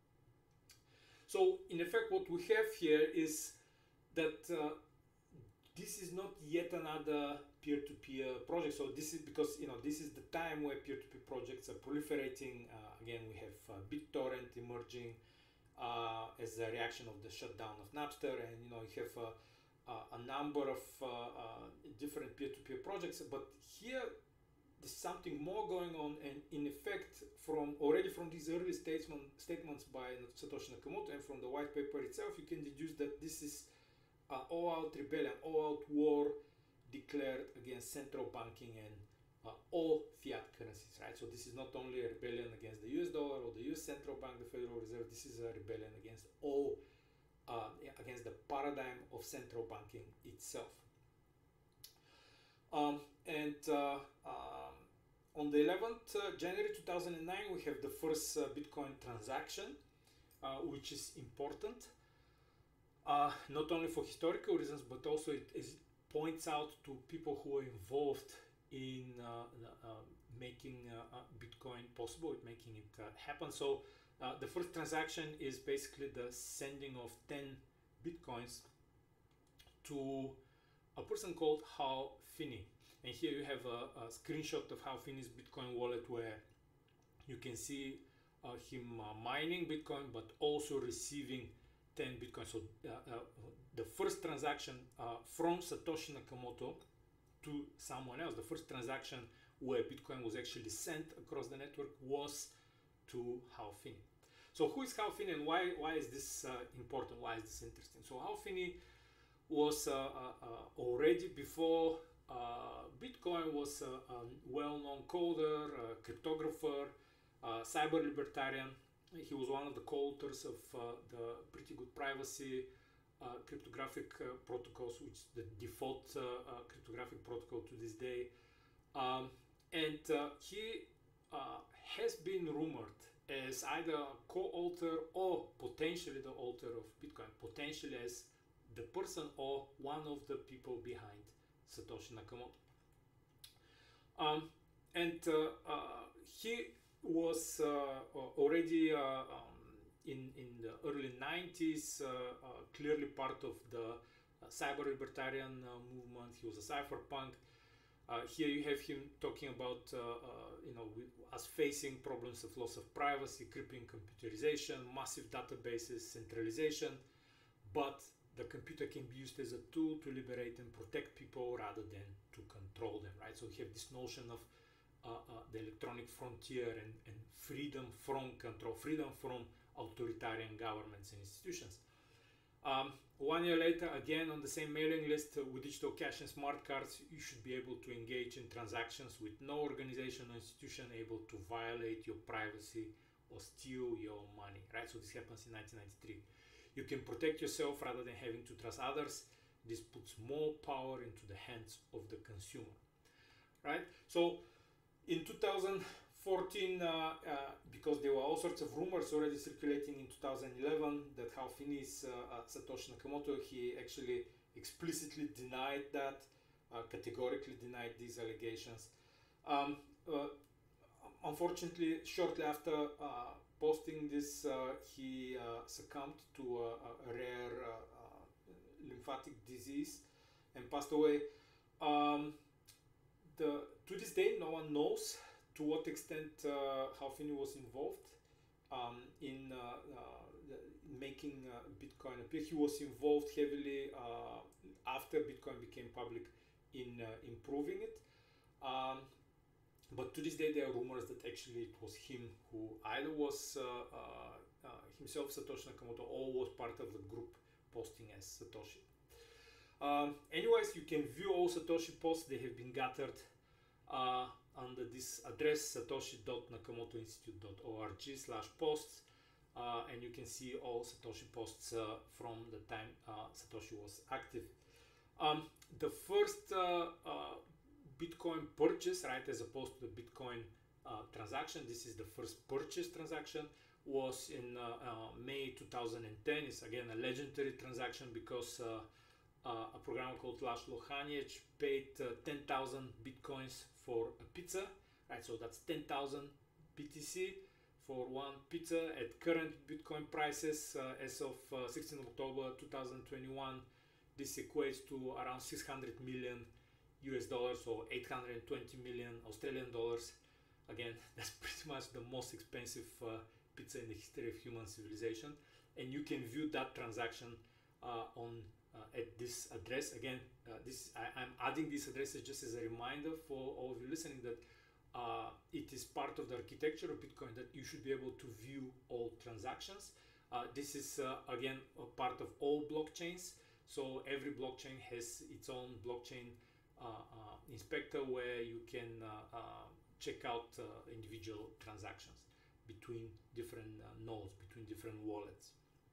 So in effect, what we have here is that uh, this is not yet another peer-to-peer project. So this is because, you know, this is the time where peer-to-peer projects are proliferating. Uh, again, we have uh, BitTorrent emerging uh, as a reaction of the shutdown of Napster, and you know, you have uh, uh, a number of uh, uh, different peer-to-peer projects. But here, there's something more going on, and in effect, from already from these early statement, statements by Satoshi Nakamoto and from the white paper itself, you can deduce that this is uh, all-out rebellion, all-out war declared against central banking and uh, all fiat currencies, right? So this is not only a rebellion against the U S dollar or the U S central bank, the Federal Reserve. This is a rebellion against all, uh, against the paradigm of central banking itself. Um, and uh, um, on the eleventh of January two thousand nine, we have the first uh, Bitcoin transaction, uh, which is important, uh, not only for historical reasons, but also it is, points out to people who are involved in uh, uh, making uh, uh, Bitcoin possible, with making it uh, happen. So uh, the first transaction is basically the sending of ten Bitcoins to a person called Hal Finney. And here you have a, a screenshot of Hal Finney's Bitcoin wallet, where you can see uh, him uh, mining Bitcoin, but also receiving ten Bitcoin. So uh, uh, the first transaction uh, from Satoshi Nakamoto to someone else, the first transaction where Bitcoin was actually sent across the network was to Hal Finney. So who is Hal Finney, and why why is this uh, important? Why is this interesting? So Hal Finney was uh, uh, uh, already before uh, Bitcoin was a, a well-known coder, uh, cryptographer, uh, cyber libertarian. He was one of the co-authors of uh, the pretty good privacy uh, cryptographic uh, protocols, which is the default uh, uh, cryptographic protocol to this day. Um, and uh, he uh, has been rumored as either a co-author or potentially the author of Bitcoin, potentially as the person or one of the people behind Satoshi Nakamoto. Um, and uh, uh, he was uh, already uh, um, in, in the early nineties uh, uh, clearly part of the uh, cyber libertarian uh, movement. He was a cypherpunk. Uh, here you have him talking about uh, uh, you know, us facing problems of loss of privacy, creeping computerization, massive databases, centralization, but the computer can be used as a tool to liberate and protect people rather than to control them, right? So we have this notion of uh, uh, the electronic frontier and, and freedom from control, freedom from authoritarian governments and institutions. Um, one year later, again on the same mailing list, uh, with digital cash and smart cards, you should be able to engage in transactions with no organization or institution able to violate your privacy or steal your money, right? So this happens in nineteen ninety-three. You can protect yourself rather than having to trust others. This puts more power into the hands of the consumer, right? So in two thousand fourteen, uh, uh, because there were all sorts of rumors already circulating in two thousand eleven that Hal Finney's uh, uh, Satoshi Nakamoto, he actually explicitly denied that, uh, categorically denied these allegations. Um, uh, unfortunately, shortly after uh, posting this, uh, he uh, succumbed to a, a rare uh, uh, lymphatic disease and passed away. Um, the, to this day, no one knows to what extent uh, Hal Finney was involved um, in uh, uh, making uh, Bitcoin appear. He was involved heavily uh, after Bitcoin became public in uh, improving it. Um, but to this day, there are rumors that actually it was him who either was uh, uh, uh, himself Satoshi Nakamoto or was part of the group posting as Satoshi. Um, anyways, you can view all Satoshi posts. They have been gathered uh, under this address, satoshi dot nakamoto institute dot org slash posts, uh, and you can see all Satoshi posts uh, from the time uh, Satoshi was active. Um, the first uh, uh, Bitcoin purchase, right, as opposed to the Bitcoin uh, transaction, this is the first purchase transaction, was in uh, uh, May two thousand ten. It's again a legendary transaction because uh, uh, a programmer called Laszlo Haniec paid uh, ten thousand Bitcoins for a pizza, right? So that's ten thousand B T C for one pizza at current Bitcoin prices uh, as of uh, sixteenth of October two thousand twenty-one. This equates to around six hundred million U S dollars or eight hundred twenty million Australian dollars. Again, that's pretty much the most expensive uh, pizza in the history of human civilization. And you can view that transaction uh, on uh, at this address. Again, uh, this I, I'm adding these addresses just as a reminder for all of you listening that uh, it is part of the architecture of Bitcoin that you should be able to view all transactions. Uh, this is uh, again a part of all blockchains. So every blockchain has its own blockchain uh, uh, inspector where you can uh, uh, check out uh, individual transactions between different uh, nodes, between different wallets.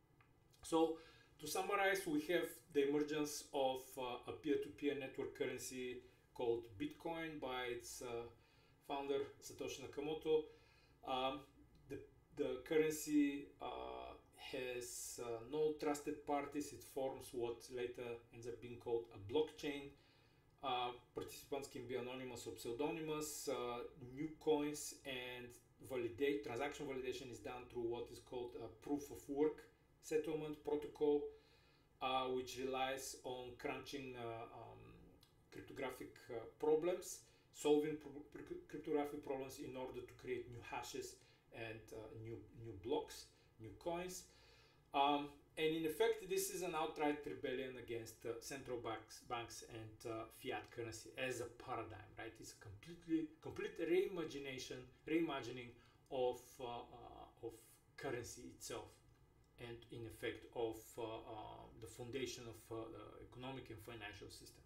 So to summarize, we have the emergence of uh, a peer-to-peer network currency called Bitcoin by its uh, founder Satoshi Nakamoto. Um, the, the currency uh, has uh, no trusted parties. It forms what later ends up being called a blockchain. Uh, participants can be anonymous or pseudonymous. Uh, new coins and validate transaction validation is done through what is called a proof of work settlement protocol, uh, which relies on crunching uh, um, cryptographic uh, problems, solving pro cryptographic problems in order to create new hashes and uh, new new blocks, new coins. Um, and in effect, this is an outright rebellion against uh, central banks, banks and uh, fiat currency as a paradigm, right? It's a completely complete reimagination, reimagining of uh, uh, of currency itself, and in effect of uh, uh, the foundation of uh, the economic and financial system.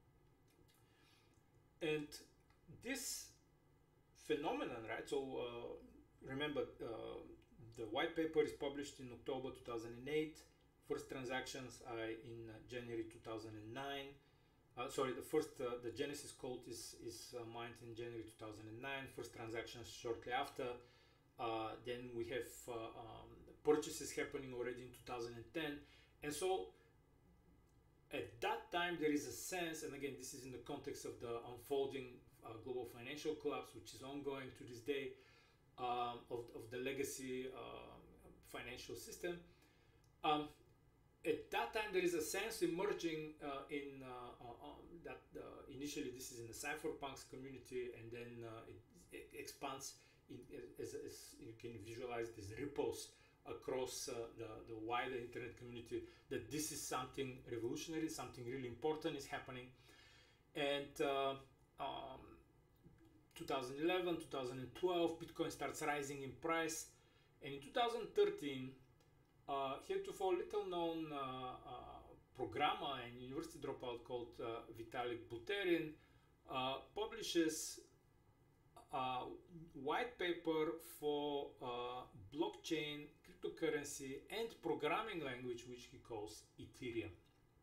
And this phenomenon, right? So uh, remember, uh, the white paper is published in October two thousand eight. First transactions are in uh, January two thousand nine. Uh, sorry, the first uh, the Genesis code is is uh, mined in January two thousand nine. First transactions shortly after. Uh, then we have uh, um, purchases happening already in two thousand ten, and so at that time there is a sense, and again this is in the context of the unfolding uh, global financial collapse, which is ongoing to this day, um, of, of the legacy uh, financial system. Um, at that time there is a sense emerging uh, in uh, uh, um, that uh, initially this is in the cypherpunks community, and then uh, it, it expands in, as, as you can visualize these ripples across uh, the, the wider internet community, that this is something revolutionary, something really important is happening. And uh, um, two thousand eleven, two thousand twelve, Bitcoin starts rising in price, and in two thousand thirteen, uh, heretofore little known uh, uh, programmer and university dropout called uh, Vitalik Buterin uh, publishes a white paper for uh, blockchain, cryptocurrency, and programming language, which he calls Ethereum,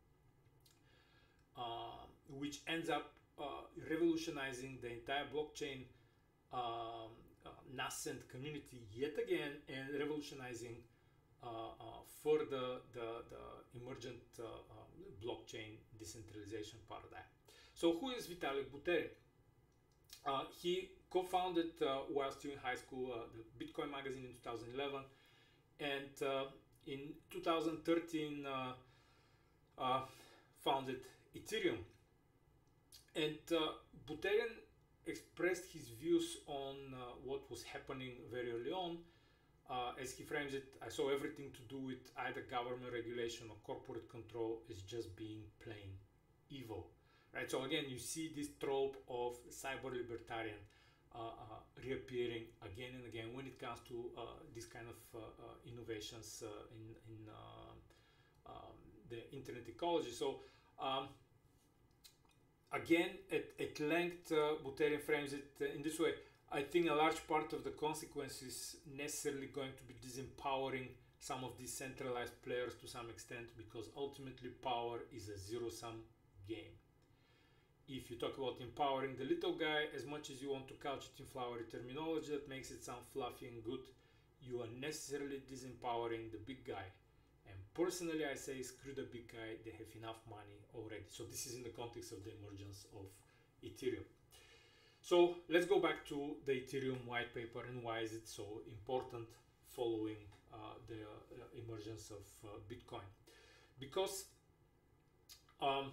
uh, which ends up uh, revolutionizing the entire blockchain um, uh, nascent community yet again, and revolutionizing uh, uh, further the, the emergent uh, um, blockchain decentralization paradigm. So who is Vitalik Buterin? Uh, he co-founded, uh, while still in high school, uh, the Bitcoin magazine in two thousand eleven, and uh, in two thousand thirteen uh, uh, founded Ethereum. And uh, Buterin expressed his views on uh, what was happening very early on. Uh, as he frames it, I saw everything to do with either government regulation or corporate control as just being plain evil. Right? So again, you see this trope of cyber libertarian uh, uh, reappearing again and again when it comes to uh, this kind of uh, uh, innovations uh, in, in uh, um, the internet ecology. So um, again, at, at length, uh, Buterin frames it uh, in this way. I think a large part of the consequence is necessarily going to be disempowering some of these centralized players to some extent, because ultimately power is a zero-sum game. If you talk about empowering the little guy, as much as you want to couch it in flowery terminology that makes it sound fluffy and good, you are necessarily disempowering the big guy. And personally, I say screw the big guy, they have enough money already. So this is in the context of the emergence of Ethereum. So let's go back to the Ethereum white paper and why is it so important following uh, the uh, emergence of uh, Bitcoin. Because um,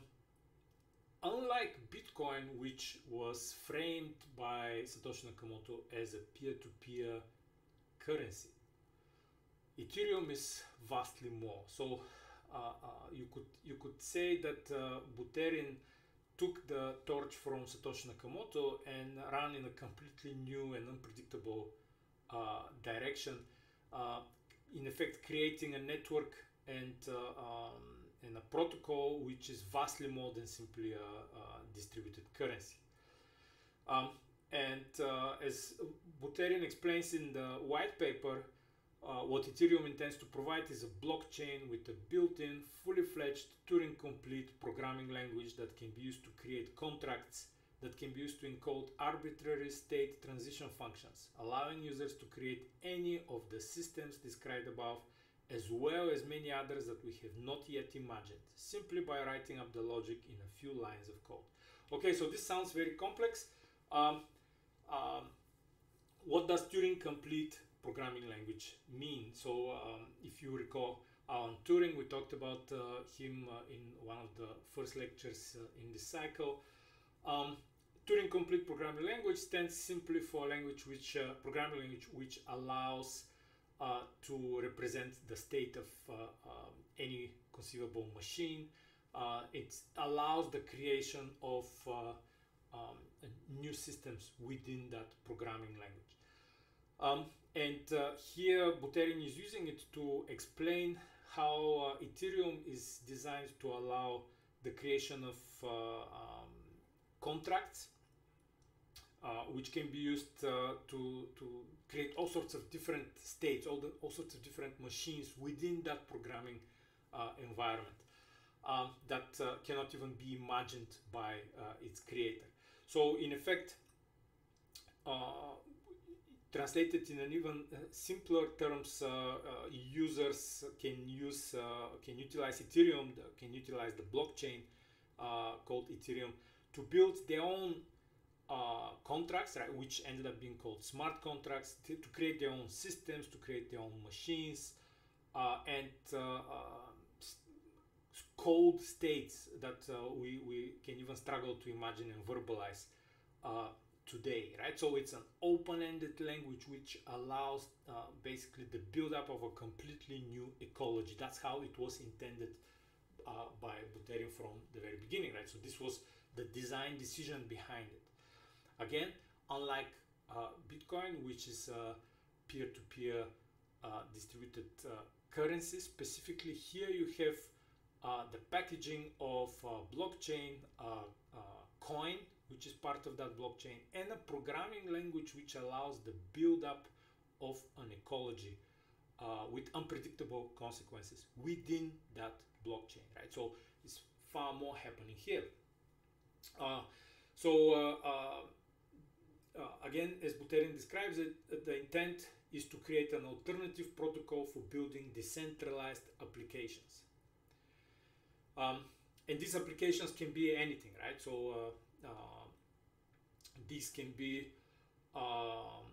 unlike Bitcoin, which was framed by Satoshi Nakamoto as a peer-to-peer currency, Ethereum is vastly more. So uh, uh, you could you could say that uh, Buterin took the torch from Satoshi Nakamoto and ran in a completely new and unpredictable uh, direction, uh, in effect creating a network and uh, um, and a protocol which is vastly more than simply a, a distributed currency. Um, and uh, as Buterin explains in the white paper, uh, what Ethereum intends to provide is a blockchain with a built-in, fully-fledged, Turing-complete programming language that can be used to create contracts that can be used to encode arbitrary state transition functions, allowing users to create any of the systems described above, as well as many others that we have not yet imagined, simply by writing up the logic in a few lines of code. Okay, so this sounds very complex. Um, um, what does Turing-complete programming language mean? So um, if you recall Alan Turing, we talked about uh, him uh, in one of the first lectures uh, in this cycle. Um, Turing complete programming language stands simply for a language which uh, programming language which allows uh, to represent the state of uh, um, any conceivable machine. Uh, it allows the creation of uh, um, new systems within that programming language. Um, and uh, here Buterin is using it to explain how uh, Ethereum is designed to allow the creation of uh, um, contracts uh, which can be used uh, to, to create all sorts of different states, all, the, all sorts of different machines within that programming uh, environment um, that uh, cannot even be imagined by uh, its creator. So in effect, uh, translated in an even uh, simpler terms, uh, uh, users can use, uh, can utilize Ethereum, can utilize the blockchain uh, called Ethereum to build their own uh, contracts, right, which ended up being called smart contracts, to, to create their own systems, to create their own machines, uh, and uh, uh, cold states that uh, we, we can even struggle to imagine and verbalize uh, today, right? So it's an open-ended language which allows uh, basically the build-up of a completely new ecology. That's how it was intended uh, by Buterin from the very beginning, right? So this was the design decision behind it. Again, unlike uh, Bitcoin, which is a peer-to-peer uh, distributed uh, currency, specifically here you have uh, the packaging of uh, blockchain uh, uh, coin, which is part of that blockchain, and a programming language which allows the build-up of an ecology uh, with unpredictable consequences within that blockchain, right? So it's far more happening here. Uh, so uh, uh, uh, again, as Buterin describes it, the intent is to create an alternative protocol for building decentralized applications. Um, and these applications can be anything, right? So uh, uh, these can be um,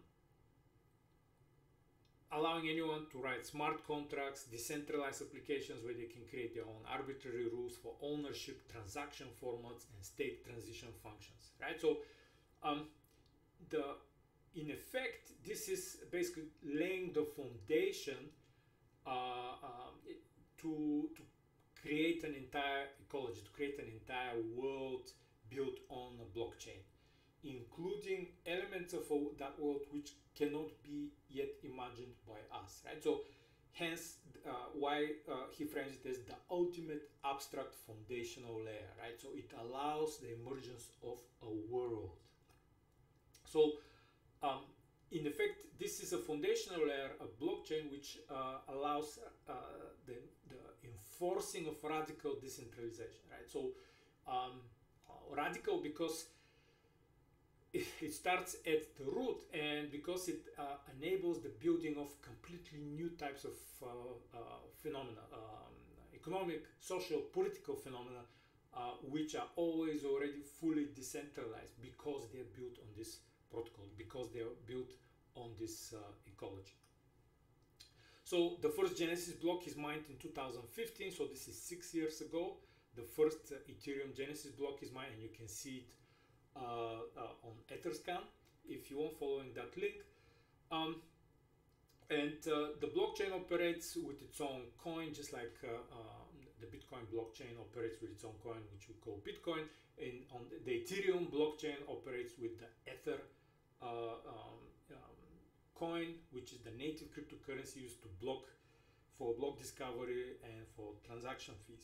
allowing anyone to write smart contracts, decentralized applications where they can create their own arbitrary rules for ownership, transaction formats, and state transition functions, right? So um, the in effect, this is basically laying the foundation uh, um, to, to create an entire ecology, to create an entire world built on a blockchain, including elements of that world which cannot be yet imagined by us, right? So hence uh, why uh, he frames it as the ultimate abstract foundational layer, right? So it allows the emergence of a world. So um, in effect, this is a foundational layer of blockchain which uh, allows uh, the, the enforcing of radical decentralization, right? So um, uh, radical because it, it starts at the root, and because it uh, enables the building of completely new types of uh, uh, phenomena, um, economic, social, political phenomena, uh, which are always already fully decentralized because they're built on this protocol, because they are built on this uh, ecology. So the first Genesis block is mined in two thousand fifteen, so this is six years ago. The first uh, Ethereum Genesis block is mined, and you can see it uh, uh, on Etherscan if you want, following that link. Um, and uh, the blockchain operates with its own coin, just like uh, uh, the Bitcoin blockchain operates with its own coin, which we call Bitcoin. And on the, the Ethereum blockchain operates with the Ether uh, um, um, coin, which is the native cryptocurrency used to block for block discovery and for transaction fees.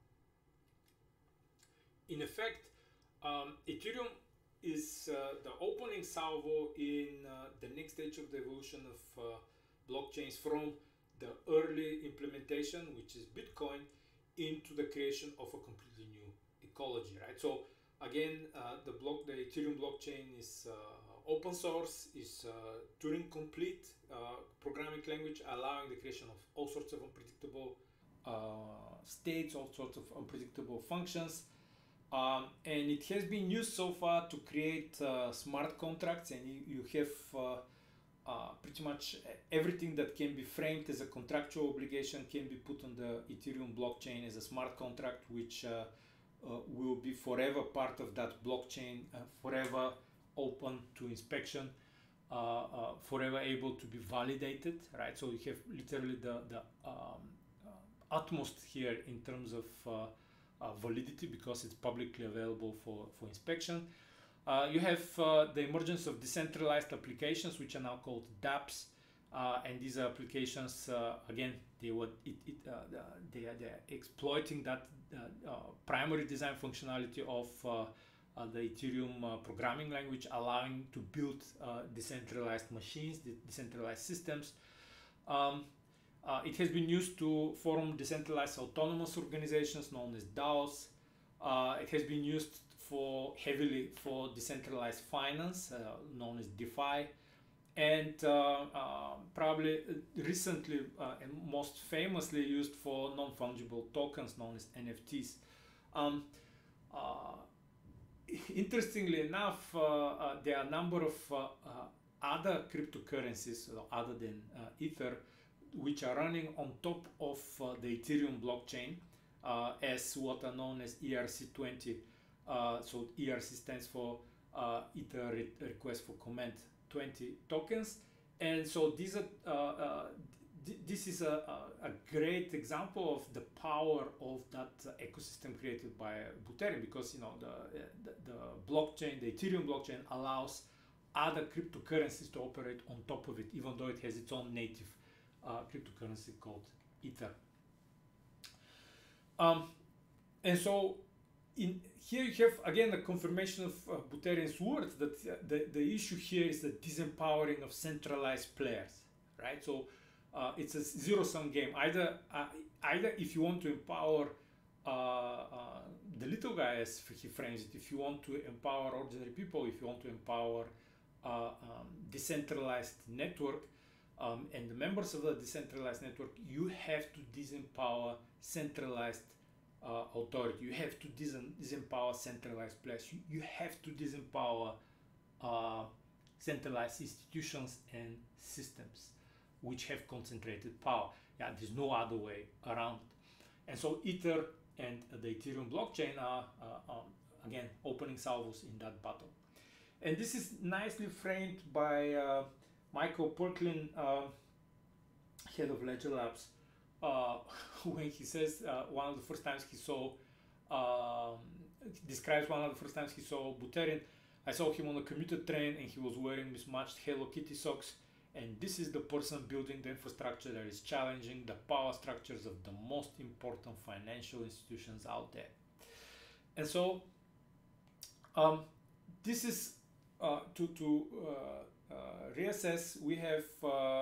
In effect, um, Ethereum is uh, the opening salvo in uh, the next stage of the evolution of uh, blockchains from the early implementation, which is Bitcoin, into the creation of a completely new ecology, right? So again, uh, the block, the Ethereum blockchain is uh, open source, is uh, Turing complete uh, programming language, allowing the creation of all sorts of unpredictable uh, states, all sorts of unpredictable functions. Um, and it has been used so far to create uh, smart contracts, and you, you have uh, uh, pretty much everything that can be framed as a contractual obligation can be put on the Ethereum blockchain as a smart contract, which uh, uh, will be forever part of that blockchain, uh, forever open to inspection, uh, uh, forever able to be validated, right? So you have literally the, the um, uh, utmost here in terms of uh, uh, validity, because it's publicly available for, for inspection. Uh, you have uh, the emergence of decentralized applications, which are now called DApps. Uh, and these applications, uh, again, they would it, it uh, they are they're exploiting that uh, uh, primary design functionality of uh, uh, the Ethereum uh, programming language, allowing to build uh, decentralized machines, decentralized systems. Um, uh, it has been used to form decentralized autonomous organizations known as DAOs. Uh, it has been used for heavily for decentralized finance, uh, known as DeFi. And uh, uh, probably recently uh, and most famously used for non-fungible tokens known as N F Ts. Um, uh, interestingly enough, uh, uh, there are a number of uh, uh, other cryptocurrencies uh, other than uh, Ether, which are running on top of uh, the Ethereum blockchain uh, as what are known as E R C twenty. Uh, so E R C stands for uh, Ether re request for comment twenty tokens. And so these are uh, uh, this is a, a, a great example of the power of that uh, ecosystem created by Buterin, because you know the, the the blockchain, the Ethereum blockchain, allows other cryptocurrencies to operate on top of it, even though it has its own native uh, cryptocurrency called Ether. Um, and so in here you have again a confirmation of uh, Buterin's words that uh, the, the issue here is the disempowering of centralized players, right? So uh, it's a zero-sum game. Either uh, either if you want to empower uh, uh, the little guy, as he frames it, if you want to empower ordinary people, if you want to empower uh, um, decentralized network um, and the members of the decentralized network, you have to disempower centralized Uh, authority. You have to dis disempower centralized players. You, you have to disempower uh, centralized institutions and systems which have concentrated power. Yeah, there's no other way around it. And so Ether and uh, the Ethereum blockchain are uh, um, again opening salvos in that battle. And this is nicely framed by uh, Michael Perklin, uh, head of Ledger Labs, Uh, when he says uh, one of the first times he saw, um, describes one of the first times he saw Buterin. I saw him on a commuter train and he was wearing mismatched Hello Kitty socks. And this is the person building the infrastructure that is challenging the power structures of the most important financial institutions out there. And so um, this is uh, to, to uh, uh, reassess. We have uh,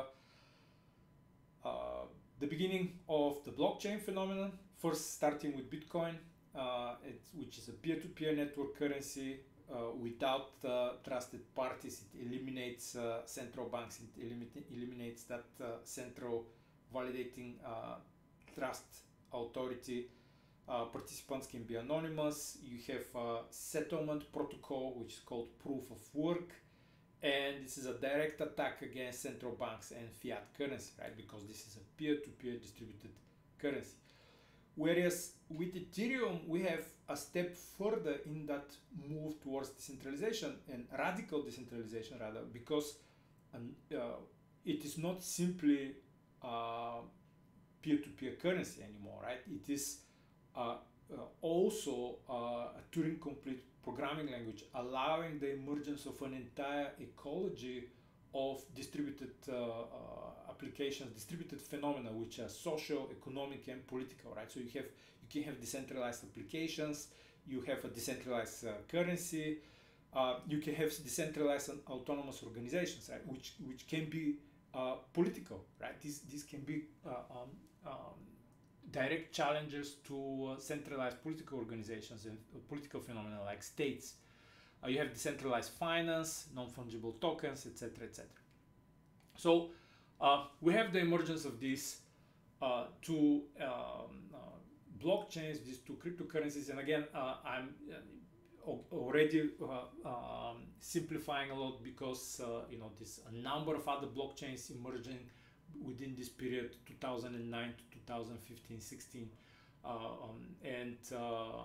uh, the beginning of the blockchain phenomenon, first starting with Bitcoin, uh, it's, which is a peer-to-peer network currency uh, without uh, trusted parties. It eliminates uh, central banks, it elimin eliminates that uh, central validating uh, trust authority. Uh, participants can be anonymous. You have a settlement protocol, which is called proof of work. And this is a direct attack against central banks and fiat currency, right? Because this is a peer-to-peer distributed currency. Whereas with Ethereum, we have a step further in that move towards decentralization, and radical decentralization rather, because um, uh, it is not simply uh, peer-to-peer currency anymore, right? It is uh, uh, also uh, a Turing-complete programming language, allowing the emergence of an entire ecology of distributed uh, uh, applications, distributed phenomena, which are social, economic, and political, right? So you have you can have decentralized applications, you have a decentralized uh, currency, uh, you can have decentralized and autonomous organizations, right? Which which can be uh, political, right? These these can be uh, um, um, direct challengers to uh, centralized political organizations and uh, political phenomena like states. Uh, you have decentralized finance, non-fungible tokens, et cetera, et cetera. So uh, we have the emergence of these uh, two um, uh, blockchains, these two cryptocurrencies, and again, uh, I'm uh, already uh, um, simplifying a lot because uh, you know there's a number of other blockchains emerging within this period, two thousand nine to two thousand fifteen, sixteen, uh, um, and uh, um,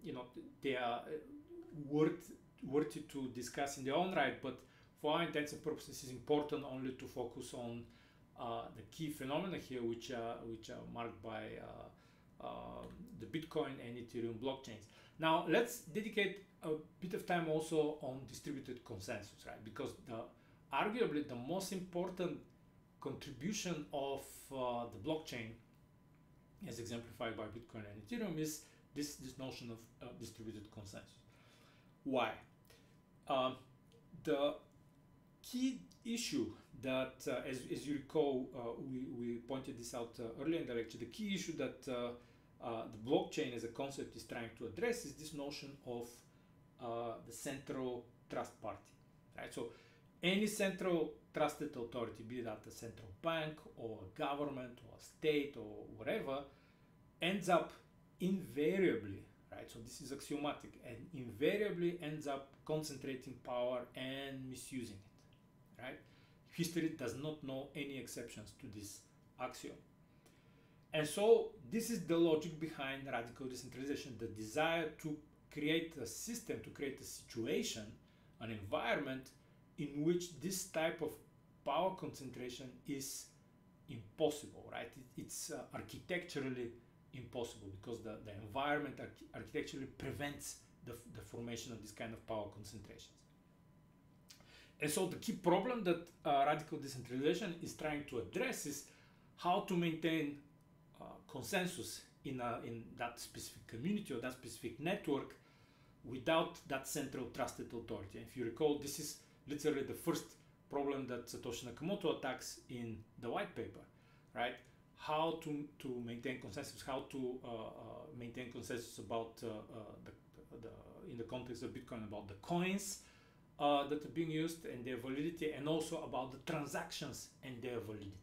you know, they are worth worthy to discuss in their own right, but for our intents and purposes, it's important only to focus on uh, the key phenomena here, which are which are marked by uh, uh, the Bitcoin and Ethereum blockchains. Now, let's dedicate a bit of time also on distributed consensus, right? Because the arguably the most important contribution of uh, the blockchain, as exemplified by Bitcoin and Ethereum, is this this notion of uh, distributed consensus. Why? Um, the key issue that, uh, as, as you recall, uh, we, we pointed this out uh, earlier in the lecture, the key issue that uh, uh, the blockchain as a concept is trying to address is this notion of uh, the central trust party, right? So any central trusted authority, be that a central bank or a government or a state or whatever, ends up invariably, right? So this is axiomatic, and invariably ends up concentrating power and misusing it, right? History does not know any exceptions to this axiom. And so this is the logic behind radical decentralization, the desire to create a system, to create a situation, an environment in which this type of power concentration is impossible, right? It, it's uh, architecturally impossible because the, the environment arch architecturally prevents the, the formation of this kind of power concentrations. And so the key problem that uh, radical decentralization is trying to address is how to maintain uh, consensus in, a, in that specific community or that specific network without that central trusted authority. And if you recall, this is literally the first problem that Satoshi Nakamoto attacks in the white paper, right? How to, to maintain consensus, how to uh, uh, maintain consensus about uh, uh, the, the, in the context of Bitcoin, about the coins uh, that are being used and their validity, and also about the transactions and their validity.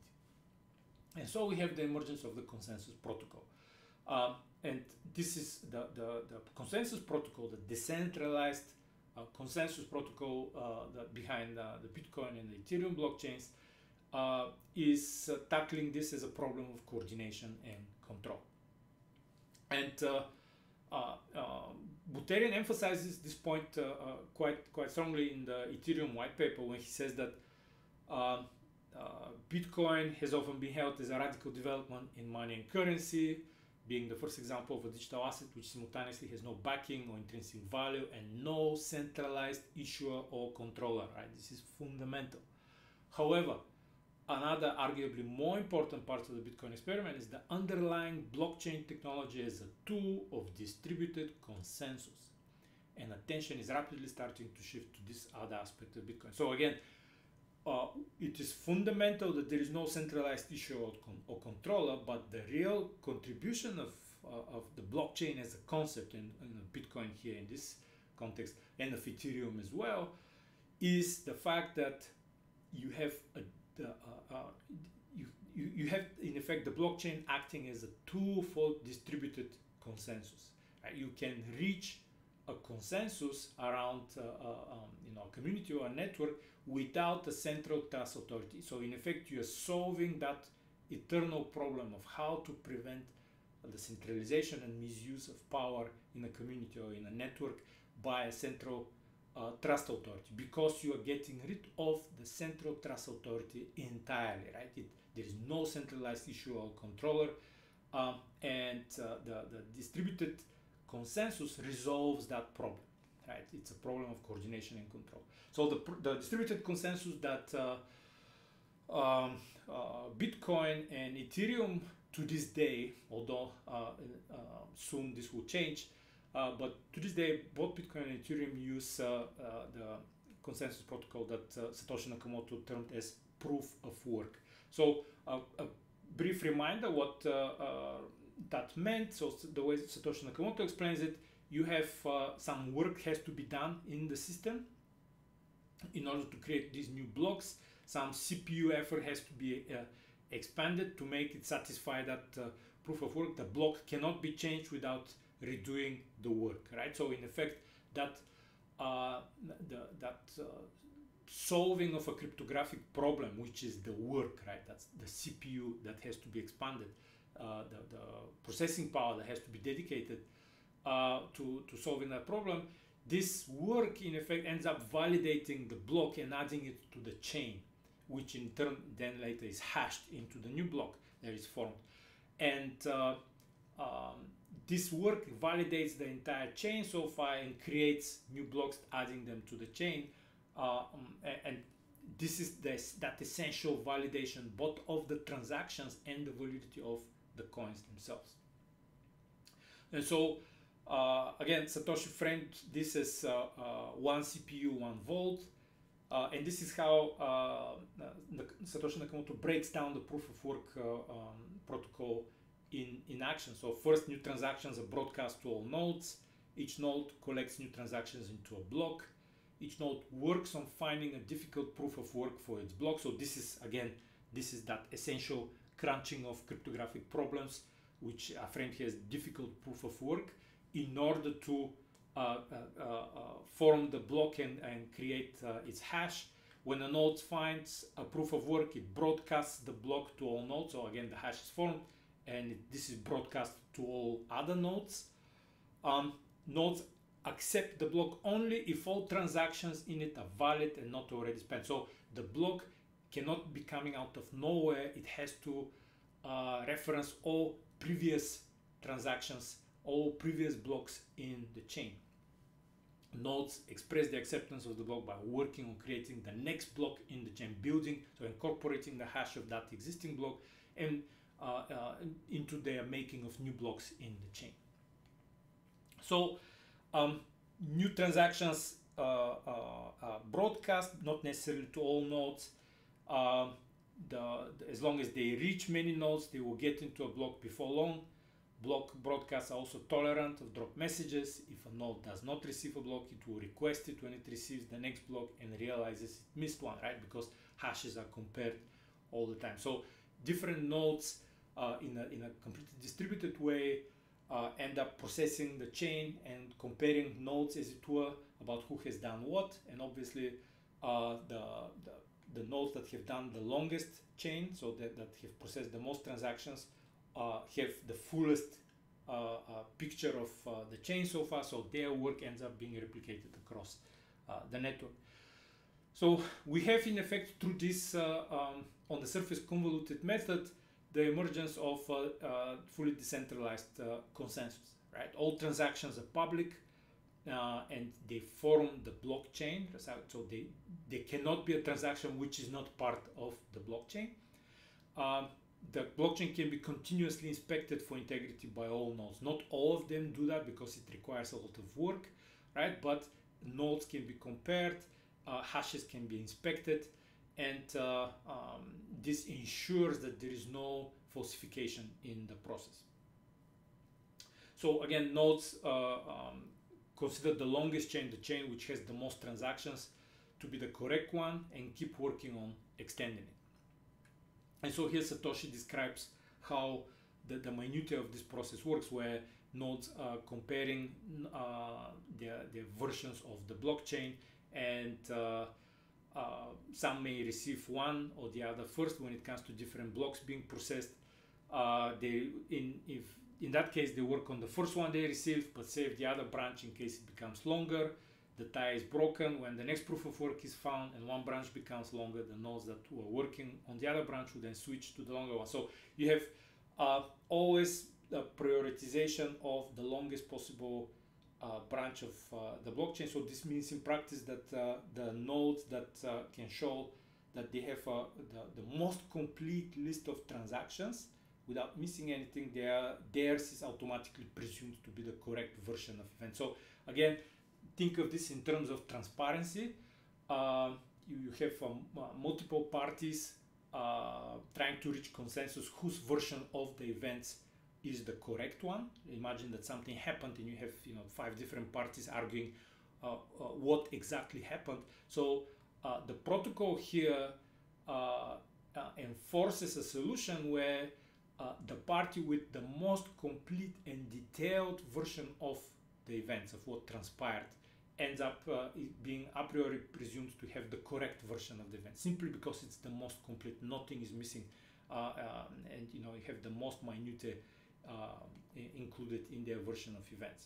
And so we have the emergence of the consensus protocol. Uh, and this is the, the, the consensus protocol, the decentralized uh, consensus protocol uh, that behind uh, the Bitcoin and the Ethereum blockchains uh, is uh, tackling this as a problem of coordination and control. And uh, uh, uh, Buterin emphasizes this point uh, uh, quite, quite strongly in the Ethereum white paper when he says that uh, uh, Bitcoin has often been held as a radical development in money and currency, being the first example of a digital asset which simultaneously has no backing or intrinsic value and no centralized issuer or controller, right? This is fundamental. However, another arguably more important part of the Bitcoin experiment is the underlying blockchain technology as a tool of distributed consensus. And attention is rapidly starting to shift to this other aspect of Bitcoin. So again, Uh, it is fundamental that there is no centralized issuer or, con or controller, but the real contribution of, uh, of the blockchain as a concept, and, and Bitcoin here in this context, and of Ethereum as well, is the fact that you have a, the, uh, uh, you, you, you have in effect the blockchain acting as a tool for distributed consensus. Right? You can reach a consensus around uh, uh, um, you know, a community or a network without a central trust authority. So in effect, you are solving that eternal problem of how to prevent the centralization and misuse of power in a community or in a network by a central uh, trust authority, because you are getting rid of the central trust authority entirely, right? It, there is no centralized issuer or controller, um, and uh, the, the distributed consensus resolves that problem, right? It's a problem of coordination and control. So the, the distributed consensus that uh, um, uh, Bitcoin and Ethereum to this day, although uh, uh, soon this will change, uh, but to this day, both Bitcoin and Ethereum use uh, uh, the consensus protocol that uh, Satoshi Nakamoto termed as proof of work. So uh, a brief reminder what uh, uh, that meant. So the way Satoshi Nakamoto explains it, you have uh, some work has to be done in the system in order to create these new blocks. Some C P U effort has to be uh, expanded to make it satisfy that uh, proof of work. The block cannot be changed without redoing the work, right? So in effect, that uh, the, that uh, solving of a cryptographic problem, which is the work, right? That's the C P U that has to be expanded, uh, the, the processing power that has to be dedicated, uh, to, to solving that problem, this work in effect ends up validating the block and adding it to the chain, which in turn then later is hashed into the new block that is formed. And uh, um, this work validates the entire chain so far and creates new blocks, adding them to the chain. Uh, um, and this is this, that essential validation both of the transactions and the validity of the coins themselves. And so, uh, again, Satoshi framed this as uh, uh, one C P U, one volt. Uh, and this is how uh, Satoshi Nakamoto breaks down the proof of work uh, um, protocol in, in action. So first, new transactions are broadcast to all nodes. Each node collects new transactions into a block. Each node works on finding a difficult proof of work for its block. So this is, again, this is that essential crunching of cryptographic problems, which are framed here as difficult proof of work, in order to uh, uh, uh, form the block and, and create uh, its hash. When a node finds a proof of work, it broadcasts the block to all nodes. So again, the hash is formed, and it, this is broadcast to all other nodes. Um, nodes accept the block only if all transactions in it are valid and not already spent. So the block cannot be coming out of nowhere. It has to uh, reference all previous transactions, all previous blocks in the chain. Nodes express the acceptance of the block by working on creating the next block in the chain, building, so incorporating the hash of that existing block and uh, uh, into their making of new blocks in the chain. So um, new transactions uh, uh, uh, broadcast, not necessarily to all nodes. Uh, the, the, as long as they reach many nodes, they will get into a block before long. Block broadcasts are also tolerant of drop messages. If a node does not receive a block, it will request it when it receives the next block and realizes it missed one, right? Because hashes are compared all the time. So different nodes uh, in, a, in a completely distributed way uh, end up processing the chain and comparing nodes, as it were, about who has done what. And obviously uh, the, the, the nodes that have done the longest chain, so that, that have processed the most transactions, Uh, have the fullest uh, uh, picture of uh, the chain so far, so their work ends up being replicated across uh, the network. So we have in effect through this uh, um, on the surface convoluted method the emergence of uh, uh, fully decentralized uh, consensus, right? All transactions are public uh, and they form the blockchain, so they, they cannot be a transaction which is not part of the blockchain. Um, The blockchain can be continuously inspected for integrity by all nodes. Not all of them do that because it requires a lot of work, right? But nodes can be compared, uh, hashes can be inspected, and uh, um, this ensures that there is no falsification in the process. So again, nodes uh, um, consider the longest chain, the chain which has the most transactions, to be the correct one and keep working on extending it. And so here Satoshi describes how the, the minutiae of this process works, where nodes are comparing uh, their, their versions of the blockchain, and uh, uh, some may receive one or the other first when it comes to different blocks being processed. Uh, they, in, if, in that case, they work on the first one they received, but save the other branch in case it becomes longer. The tie is broken when the next proof of work is found and one branch becomes longer. The nodes that were working on the other branch will then switch to the longer one. So you have uh, always the prioritization of the longest possible uh, branch of uh, the blockchain. So this means in practice that uh, the nodes that uh, can show that they have uh, the, the most complete list of transactions without missing anything, their, theirs is automatically presumed to be the correct version of event. So again, think of this in terms of transparency. Uh, you, you have um, uh, multiple parties uh, trying to reach consensus whose version of the events is the correct one. Imagine that something happened and you have you know five different parties arguing uh, uh, what exactly happened. So uh, the protocol here uh, uh, enforces a solution where uh, the party with the most complete and detailed version of the events, of what transpired, ends up uh, being a priori presumed to have the correct version of the event, simply because it's the most complete, nothing is missing, uh, um, and you know you have the most minute uh, included in their version of events.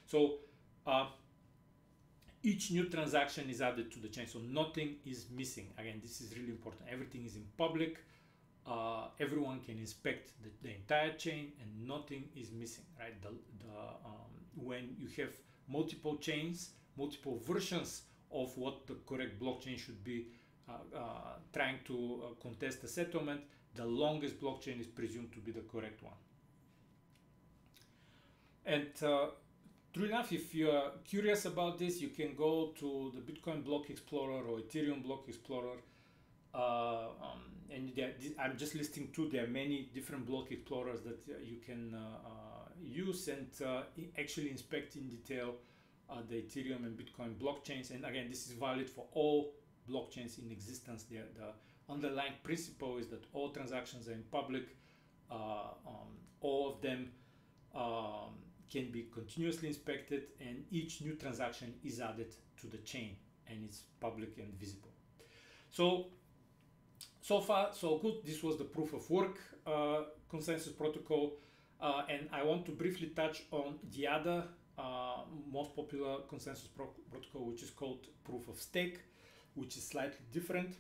So uh, each new transaction is added to the chain, so nothing is missing. Again, this is really important. Everything is in public. Uh, everyone can inspect the, the entire chain, and nothing is missing, right? The, the, um, when you have multiple chains, multiple versions of what the correct blockchain should be uh, uh, trying to uh, contest the settlement, the longest blockchain is presumed to be the correct one. And uh, true enough, if you are curious about this, you can go to the Bitcoin Block Explorer or Ethereum Block Explorer. Uh, um, and there, I'm just listing two. There are many different block explorers that uh, you can uh, uh, use and uh, actually inspect in detail uh, the Ethereum and Bitcoin blockchains. And again, this is valid for all blockchains in existence. There, the underlying principle is that all transactions are in public. Uh, um, all of them um, can be continuously inspected, and each new transaction is added to the chain, and it's public and visible. So. So far, so good. This was the proof of work uh, consensus protocol. Uh, and I want to briefly touch on the other uh, most popular consensus pro protocol, which is called proof of stake, which is slightly different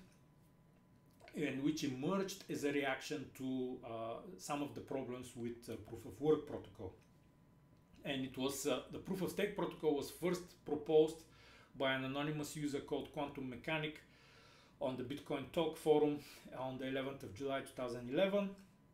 and which emerged as a reaction to uh, some of the problems with uh, proof of work protocol. And it was uh, the proof of stake protocol was first proposed by an anonymous user called Quantum Mechanic on the Bitcoin Talk forum on the eleventh of July two thousand eleven.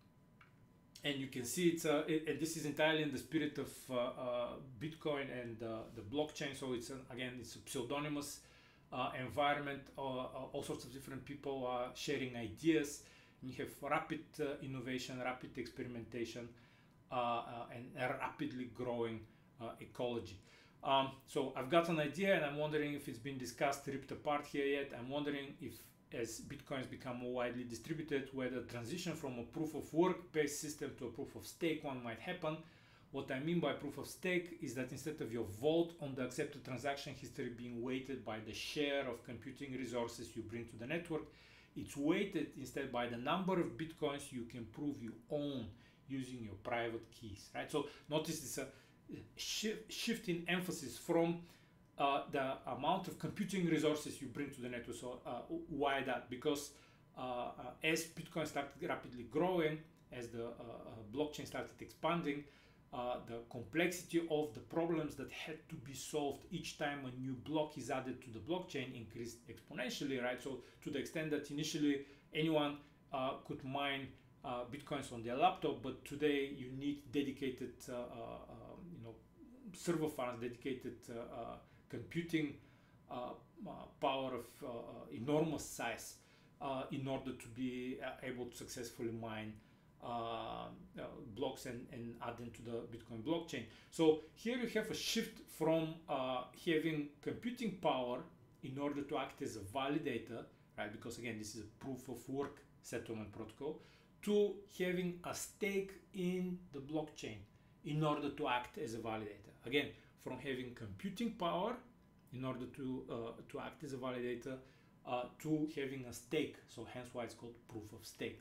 And you can see it's uh, it, and this is entirely in the spirit of uh, uh, Bitcoin and uh, the blockchain. So it's an, again, it's a pseudonymous uh, environment. Uh, all sorts of different people are sharing ideas. And you have rapid uh, innovation, rapid experimentation, uh, uh, and a rapidly growing uh, ecology. Um, so I've got an idea, and I'm wondering if it's been discussed, ripped apart here yet. I'm wondering if, as Bitcoins become more widely distributed, whether transition from a proof of work based system to a proof of stake one might happen. What I mean by proof of stake is that instead of your vote on the accepted transaction history being weighted by the share of computing resources you bring to the network, it's weighted instead by the number of Bitcoins you can prove you own using your private keys, right? So notice this uh, shift, shift in emphasis from uh, the amount of computing resources you bring to the network. So uh, why that? Because uh, uh, as Bitcoin started rapidly growing, as the uh, uh, blockchain started expanding, uh, the complexity of the problems that had to be solved each time a new block is added to the blockchain increased exponentially, right? So to the extent that initially anyone uh, could mine uh, Bitcoins on their laptop, but today you need dedicated uh, uh, you know, server farms, dedicated uh, uh, computing uh, uh, power of uh, uh, enormous size uh, in order to be uh, able to successfully mine uh, uh, blocks and, and add them to the Bitcoin blockchain. So here you have a shift from uh, having computing power in order to act as a validator, right? Because again, this is a proof of work settlement protocol, to having a stake in the blockchain in order to act as a validator. Again, from having computing power in order to uh, to act as a validator uh, to having a stake. So hence why it's called proof of stake.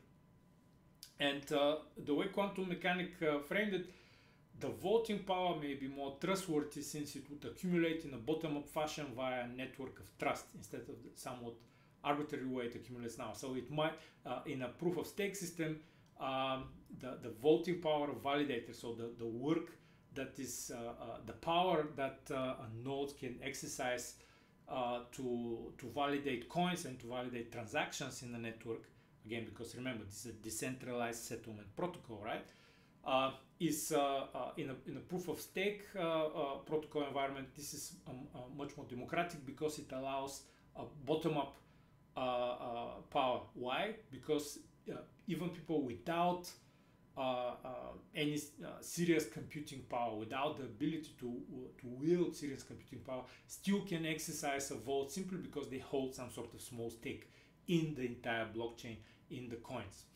And uh, the way Quantum Mechanic uh, framed it, the voting power may be more trustworthy since it would accumulate in a bottom-up fashion via a network of trust instead of the somewhat arbitrary way it accumulates now. So it might, uh, in a proof of stake system, um, the, the voting power of validators, so the, the work that is, uh, uh, the power that uh, nodes can exercise uh, to, to validate coins and to validate transactions in the network, again, because remember, this is a decentralized settlement protocol, right? Uh, is uh, uh, in, a, in a proof of stake uh, uh, protocol environment, this is um, uh, much more democratic because it allows a bottom-up uh, uh, power. Why? Because uh, even people without uh, uh, any uh, serious computing power, without the ability to, to wield serious computing power, still can exercise a vote simply because they hold some sort of small stake in the entire blockchain, in the coins.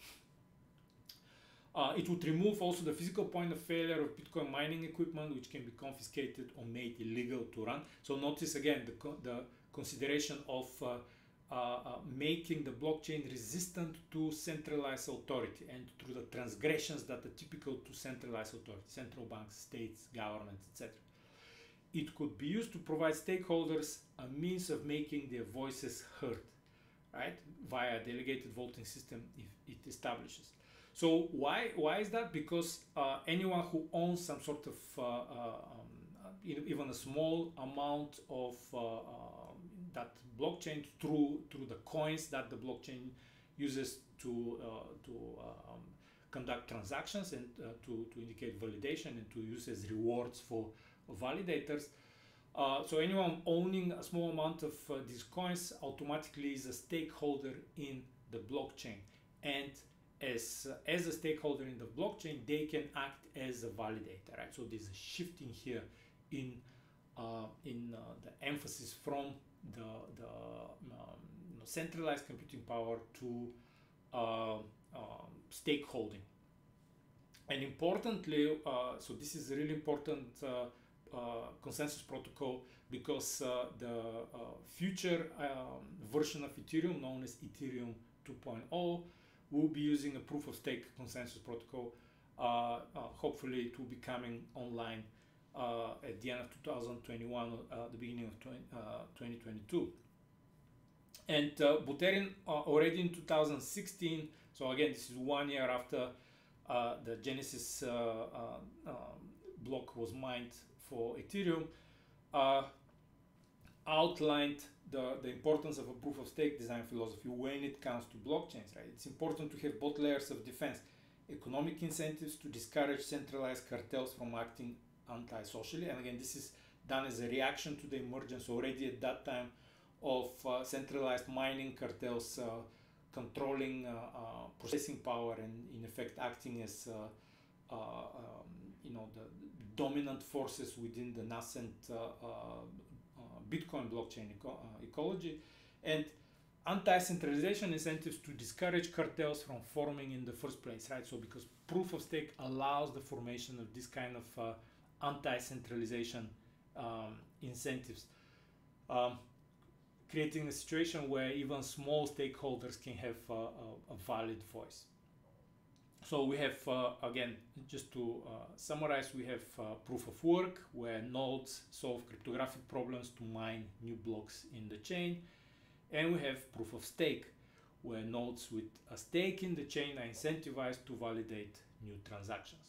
Uh, it would remove also the physical point of failure of Bitcoin mining equipment, which can be confiscated or made illegal to run. So notice again the, co the consideration of uh, uh, uh, making the blockchain resistant to centralized authority and through the transgressions that are typical to centralized authority, central banks, states, governments, et cetera. it could be used to provide stakeholders a means of making their voices heard, right, via a delegated voting system if it establishes. So why why is that? Because uh, anyone who owns some sort of uh, uh, um, even a small amount of uh, uh, that blockchain through through the coins that the blockchain uses to uh, to um, conduct transactions and uh, to to indicate validation and to use as rewards for validators. Uh, so anyone owning a small amount of uh, these coins automatically is a stakeholder in the blockchain, and as uh, as a stakeholder in the blockchain, they can act as a validator, right? So there's a shifting here in uh, in uh, the emphasis from the the um, you know, centralized computing power to uh, um, stakeholding. And importantly, uh, so this is a really important uh, uh, consensus protocol, because uh, the uh, future um, version of Ethereum, known as Ethereum two point oh, will be using a proof of stake consensus protocol. Uh, uh, hopefully it will be coming online uh, at the end of two thousand twenty-one, uh, the beginning of twenty twenty-two. And uh, Buterin uh, already in two thousand sixteen, so again this is one year after uh, the Genesis uh, uh, um, block was mined for Ethereum, uh, outlined the, the importance of a proof of stake design philosophy when it comes to blockchains, right? It's important to have both layers of defense: economic incentives to discourage centralized cartels from acting anti-socially. And again, this is done as a reaction to the emergence already at that time of uh, centralized mining cartels uh, controlling uh, uh, processing power and in effect acting as uh, uh, um, you know, the dominant forces within the nascent uh, uh, Bitcoin blockchain eco uh, ecology, and anti-centralization incentives to discourage cartels from forming in the first place, right? So because proof of stake allows the formation of this kind of uh, anti-centralization um, incentives, um, creating a situation where even small stakeholders can have uh, a, a valid voice. So we have, uh, again, just to uh, summarize, we have uh, proof of work, where nodes solve cryptographic problems to mine new blocks in the chain. And we have proof of stake, where nodes with a stake in the chain are incentivized to validate new transactions.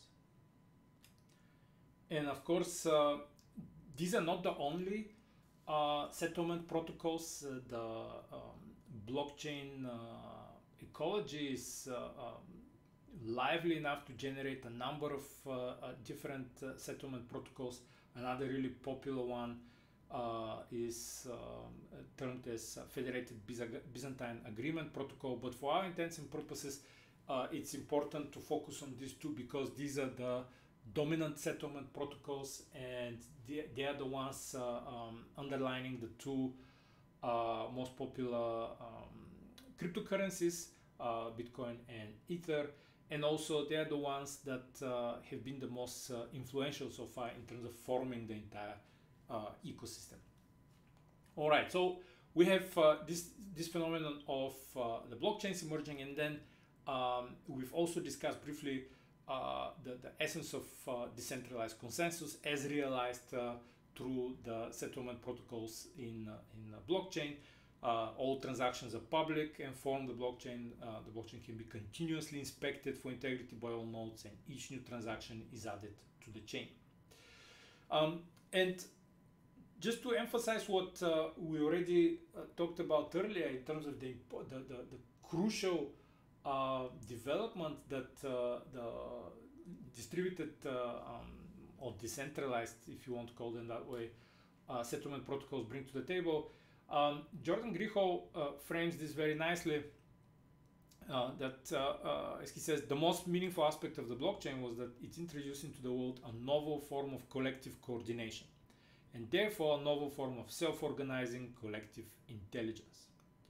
And of course, uh, these are not the only uh, settlement protocols. Uh, the um, blockchain uh, ecology is uh, um, lively enough to generate a number of uh, uh, different uh, settlement protocols. Another really popular one uh, is um, termed as Federated Byzantine Agreement Protocol, but for our intents and purposes uh, it's important to focus on these two because these are the dominant settlement protocols, and they, they are the ones uh, um, underlining the two uh, most popular um, cryptocurrencies, uh, Bitcoin and Ether. And also they are the ones that uh, have been the most uh, influential so far in terms of forming the entire uh, ecosystem. All right, so we have uh, this, this phenomenon of uh, the blockchains emerging, and then um, we've also discussed briefly uh, the, the essence of uh, decentralized consensus as realized uh, through the settlement protocols in, uh, in a blockchain. Uh, all transactions are public and form the blockchain. Uh, the blockchain can be continuously inspected for integrity by all nodes, and each new transaction is added to the chain. Um, and just to emphasize what uh, we already uh, talked about earlier in terms of the, the, the, the crucial uh, development that uh, the distributed uh, um, or decentralized, if you want to call them that way, uh, settlement protocols bring to the table. Um, Jordan Griho uh, frames this very nicely, uh, that, uh, uh, as he says, the most meaningful aspect of the blockchain was that it introduced into the world a novel form of collective coordination, and therefore a novel form of self-organizing collective intelligence.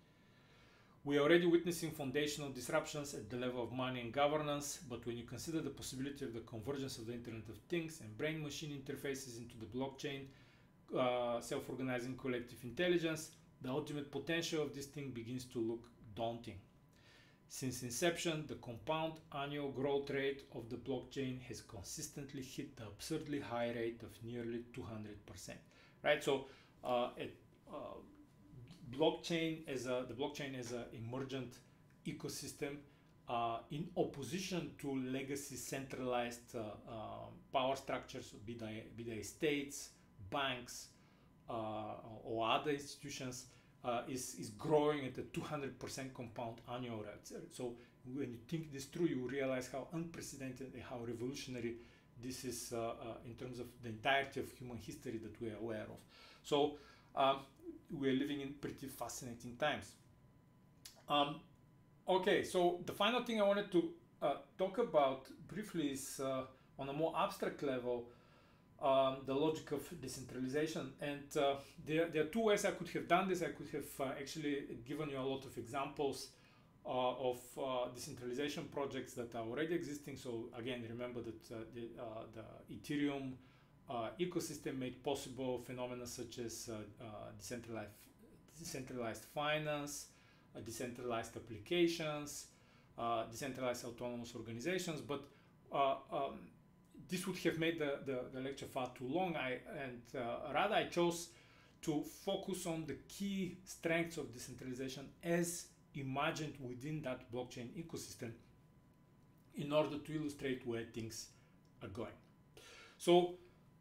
We are already witnessing foundational disruptions at the level of money and governance, but when you consider the possibility of the convergence of the Internet of Things and brain-machine interfaces into the blockchain, Uh, self-organizing collective intelligence, the ultimate potential of this thing begins to look daunting. Since inception, the compound annual growth rate of the blockchain has consistently hit the absurdly high rate of nearly two hundred percent. Right? So, uh, it, uh, blockchain as a the blockchain as an emergent ecosystem, uh, in opposition to legacy centralized uh, uh, power structures, be they be they states, banks, uh, or other institutions. Uh, is, is growing at a two hundred percent compound annual rate. So when you think this through, you realize how unprecedented and how revolutionary this is uh, uh, in terms of the entirety of human history that we are aware of. So um, we are living in pretty fascinating times. Um, okay, so the final thing I wanted to uh, talk about briefly is uh, on a more abstract level, Um, the logic of decentralization, and uh, there, there are two ways I could have done this. I could have uh, actually given you a lot of examples uh, of uh, decentralization projects that are already existing. So again, remember that uh, the, uh, the Ethereum uh, ecosystem made possible phenomena such as uh, uh, decentralized, decentralized finance, uh, decentralized applications, uh, decentralized autonomous organizations, but uh, um, this would have made the, the, the lecture far too long, I, and uh, rather I chose to focus on the key strengths of decentralization as imagined within that blockchain ecosystem in order to illustrate where things are going. So,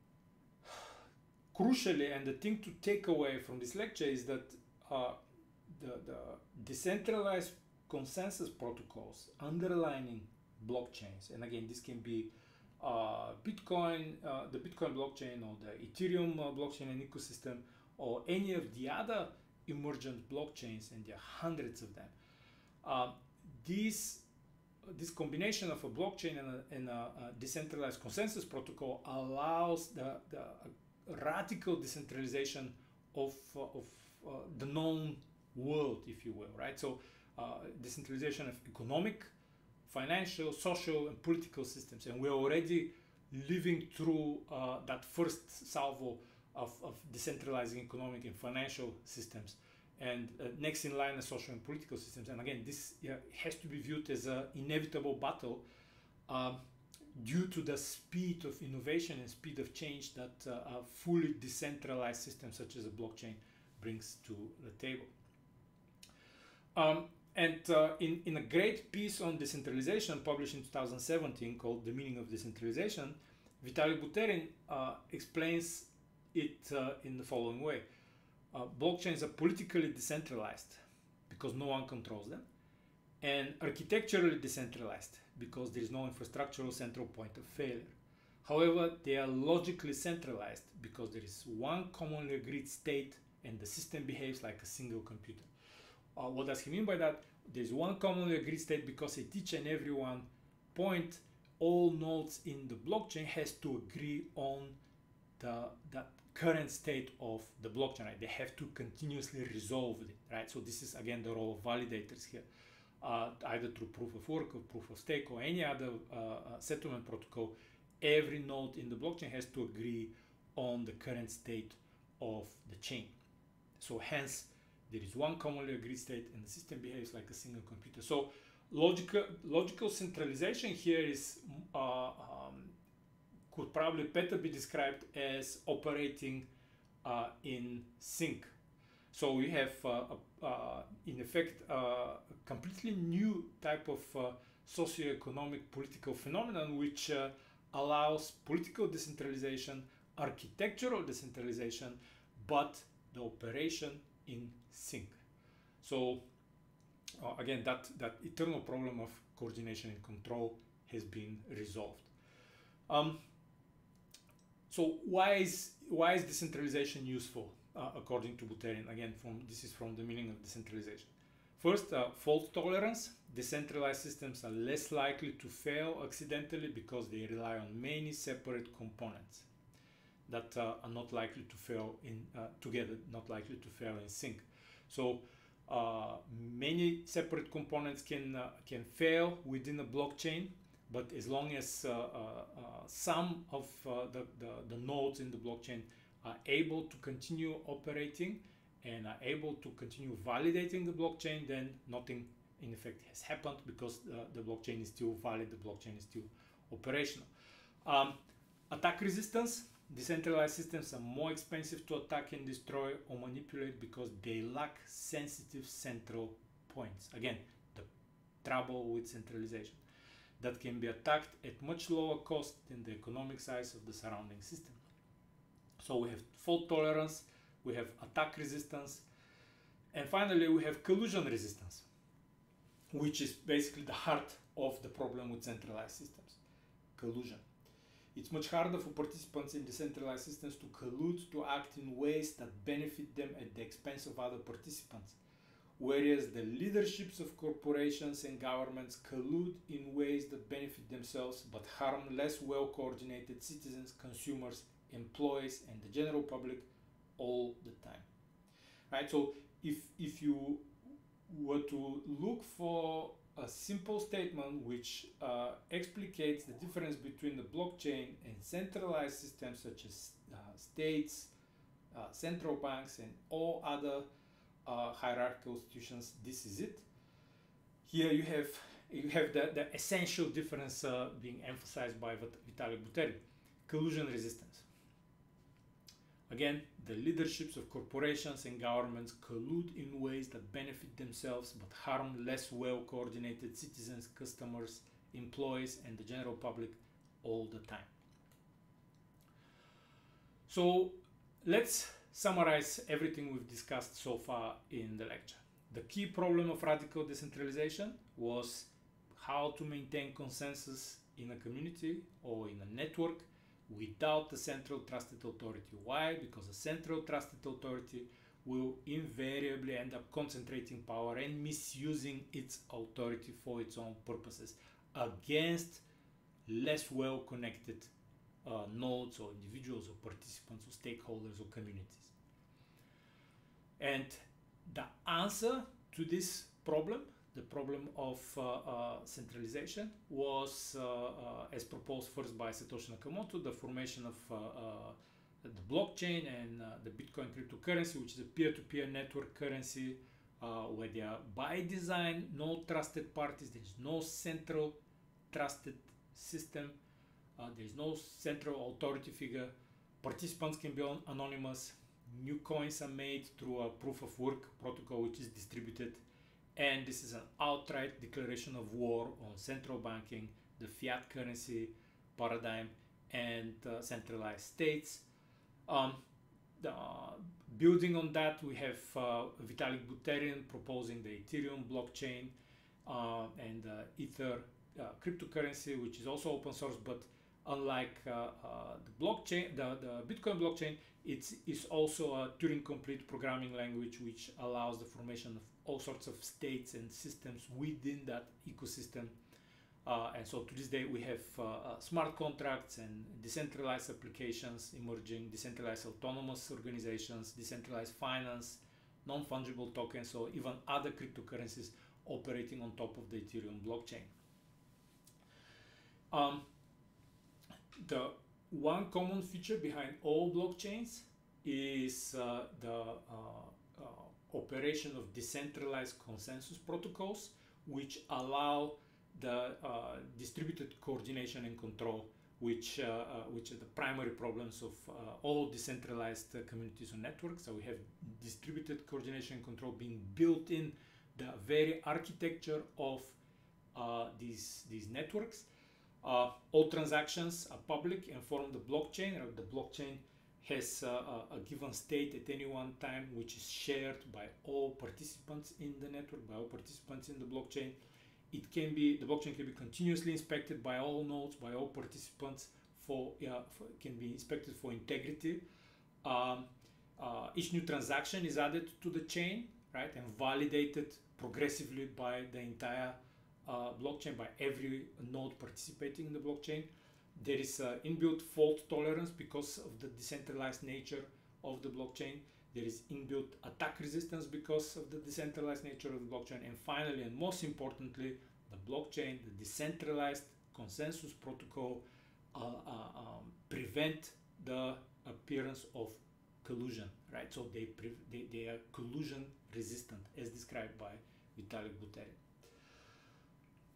crucially, and the thing to take away from this lecture is that uh, the, the decentralized consensus protocols underlining blockchains, and again, this can be Uh, Bitcoin, uh, the Bitcoin blockchain, or the Ethereum uh, blockchain and ecosystem, or any of the other emergent blockchains, and there are hundreds of them. Uh, these, this combination of a blockchain and a, and a, a decentralized consensus protocol allows the, the radical decentralization of, uh, of uh, the known world, if you will, right? So uh, decentralization of economic, financial, social, and political systems, and we're already living through uh, that first salvo of, of decentralizing economic and financial systems, and uh, next in line are social and political systems. And again, this yeah, has to be viewed as an inevitable battle um, due to the speed of innovation and speed of change that uh, a fully decentralized system such as a blockchain brings to the table. Um, And uh, in, in a great piece on decentralization published in two thousand seventeen called The Meaning of Decentralization, Vitalik Buterin uh, explains it uh, in the following way. Uh, blockchains are politically decentralized because no one controls them, and architecturally decentralized because there is no infrastructural central point of failure. However, they are logically centralized because there is one commonly agreed state and the system behaves like a single computer. Uh, what does he mean by that? There's one commonly agreed state because at each and every one point, all nodes in the blockchain has to agree on the that current state of the blockchain. Right? They have to continuously resolve it. Right. So this is again the role of validators here, uh, either through proof of work or proof of stake or any other uh, settlement protocol. Every node in the blockchain has to agree on the current state of the chain. So hence, there is one commonly agreed state and the system behaves like a single computer. So logical, logical centralization here is uh, um, could probably better be described as operating uh, in sync. So we have uh, uh, in effect uh, a completely new type of uh, socioeconomic political phenomenon which uh, allows political decentralization, architectural decentralization, but the operation in sync. So uh, again, that, that eternal problem of coordination and control has been resolved. Um, so why is why is decentralization useful uh, according to Buterin? Again, from this is from The Meaning of Decentralization. First, uh, fault tolerance. Decentralized systems are less likely to fail accidentally because they rely on many separate components that uh, are not likely to fail in uh, together, not likely to fail in sync. So uh, many separate components can uh, can fail within a blockchain, but as long as uh, uh, uh, some of uh, the, the, the nodes in the blockchain are able to continue operating and are able to continue validating the blockchain, then nothing in effect has happened, because uh, the blockchain is still valid, the blockchain is still operational. Um, attack resistance. Decentralized systems are more expensive to attack and destroy or manipulate because they lack sensitive central points. Again, the trouble with centralization. That can be attacked at much lower cost than the economic size of the surrounding system. So we have fault tolerance, we have attack resistance, and finally we have collusion resistance, which is basically the heart of the problem with centralized systems. Collusion. It's much harder for participants in decentralized systems to collude to act in ways that benefit them at the expense of other participants, whereas the leaderships of corporations and governments collude in ways that benefit themselves but harm less well-coordinated citizens, consumers, employees, and the general public all the time. Right? So if, if you were to look for a simple statement which uh, explicates the difference between the blockchain and centralized systems such as uh, states, uh, central banks, and all other uh, hierarchical institutions, this is it. Here you have you have the, the essential difference uh, being emphasized by Vitalik Buterin: collusion resistance. Again, the leaderships of corporations and governments collude in ways that benefit themselves but harm less well-coordinated citizens, customers, employees, and the general public all the time. So let's summarize everything we've discussed so far in the lecture. The key problem of radical decentralization was how to maintain consensus in a community or in a network without the central trusted authority. Why? Because a central trusted authority will invariably end up concentrating power and misusing its authority for its own purposes against less well-connected uh, nodes or individuals or participants or stakeholders or communities. And the answer to this problem, the problem of uh, uh, centralization, was uh, uh, as proposed first by Satoshi Nakamoto, the formation of uh, uh, the blockchain and uh, the Bitcoin cryptocurrency, which is a peer-to-peer network currency uh, where there are by design no trusted parties. There is no central trusted system. Uh, there is no central authority figure. Participants can be anonymous. New coins are made through a proof of work protocol which is distributed. And this is an outright declaration of war on central banking, the fiat currency paradigm, and uh, centralized states. Um, the, uh, building on that, we have uh, Vitalik Buterin proposing the Ethereum blockchain uh, and uh, Ether uh, cryptocurrency, which is also open source, but unlike uh, uh, the blockchain, the, the Bitcoin blockchain, it's, it's also a Turing-complete programming language which allows the formation of all sorts of states and systems within that ecosystem. Uh, and so to this day we have uh, uh, smart contracts and decentralized applications emerging, decentralized autonomous organizations, decentralized finance, non-fungible tokens, or even other cryptocurrencies operating on top of the Ethereum blockchain. Um, the one common feature behind all blockchains is uh, the uh, uh, operation of decentralized consensus protocols, which allow the uh, distributed coordination and control, which uh, uh, which are the primary problems of uh, all decentralized uh, communities or networks. So we have distributed coordination and control being built in the very architecture of uh, these these networks. Uh, all transactions are public and form the blockchain. Or the blockchain has uh, a, a given state at any one time, which is shared by all participants in the network, by all participants in the blockchain. It can be, the blockchain can be continuously inspected by all nodes, by all participants, for, uh, for can be inspected for integrity. Um, uh, each new transaction is added to the chain, right, and validated progressively by the entire uh, blockchain, by every node participating in the blockchain. There is uh, inbuilt fault tolerance because of the decentralized nature of the blockchain. There is inbuilt attack resistance because of the decentralized nature of the blockchain. And finally, and most importantly, the blockchain, the decentralized consensus protocol uh, uh, um, prevent the appearance of collusion, right? So they, they, they are collusion resistant, as described by Vitalik Buterin.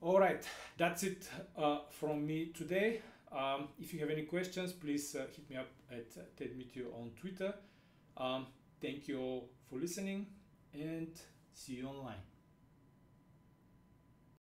All right, that's it uh, from me today. Um, if you have any questions, please uh, hit me up at uh, TedMeteor on Twitter. Um, thank you all for listening and see you online.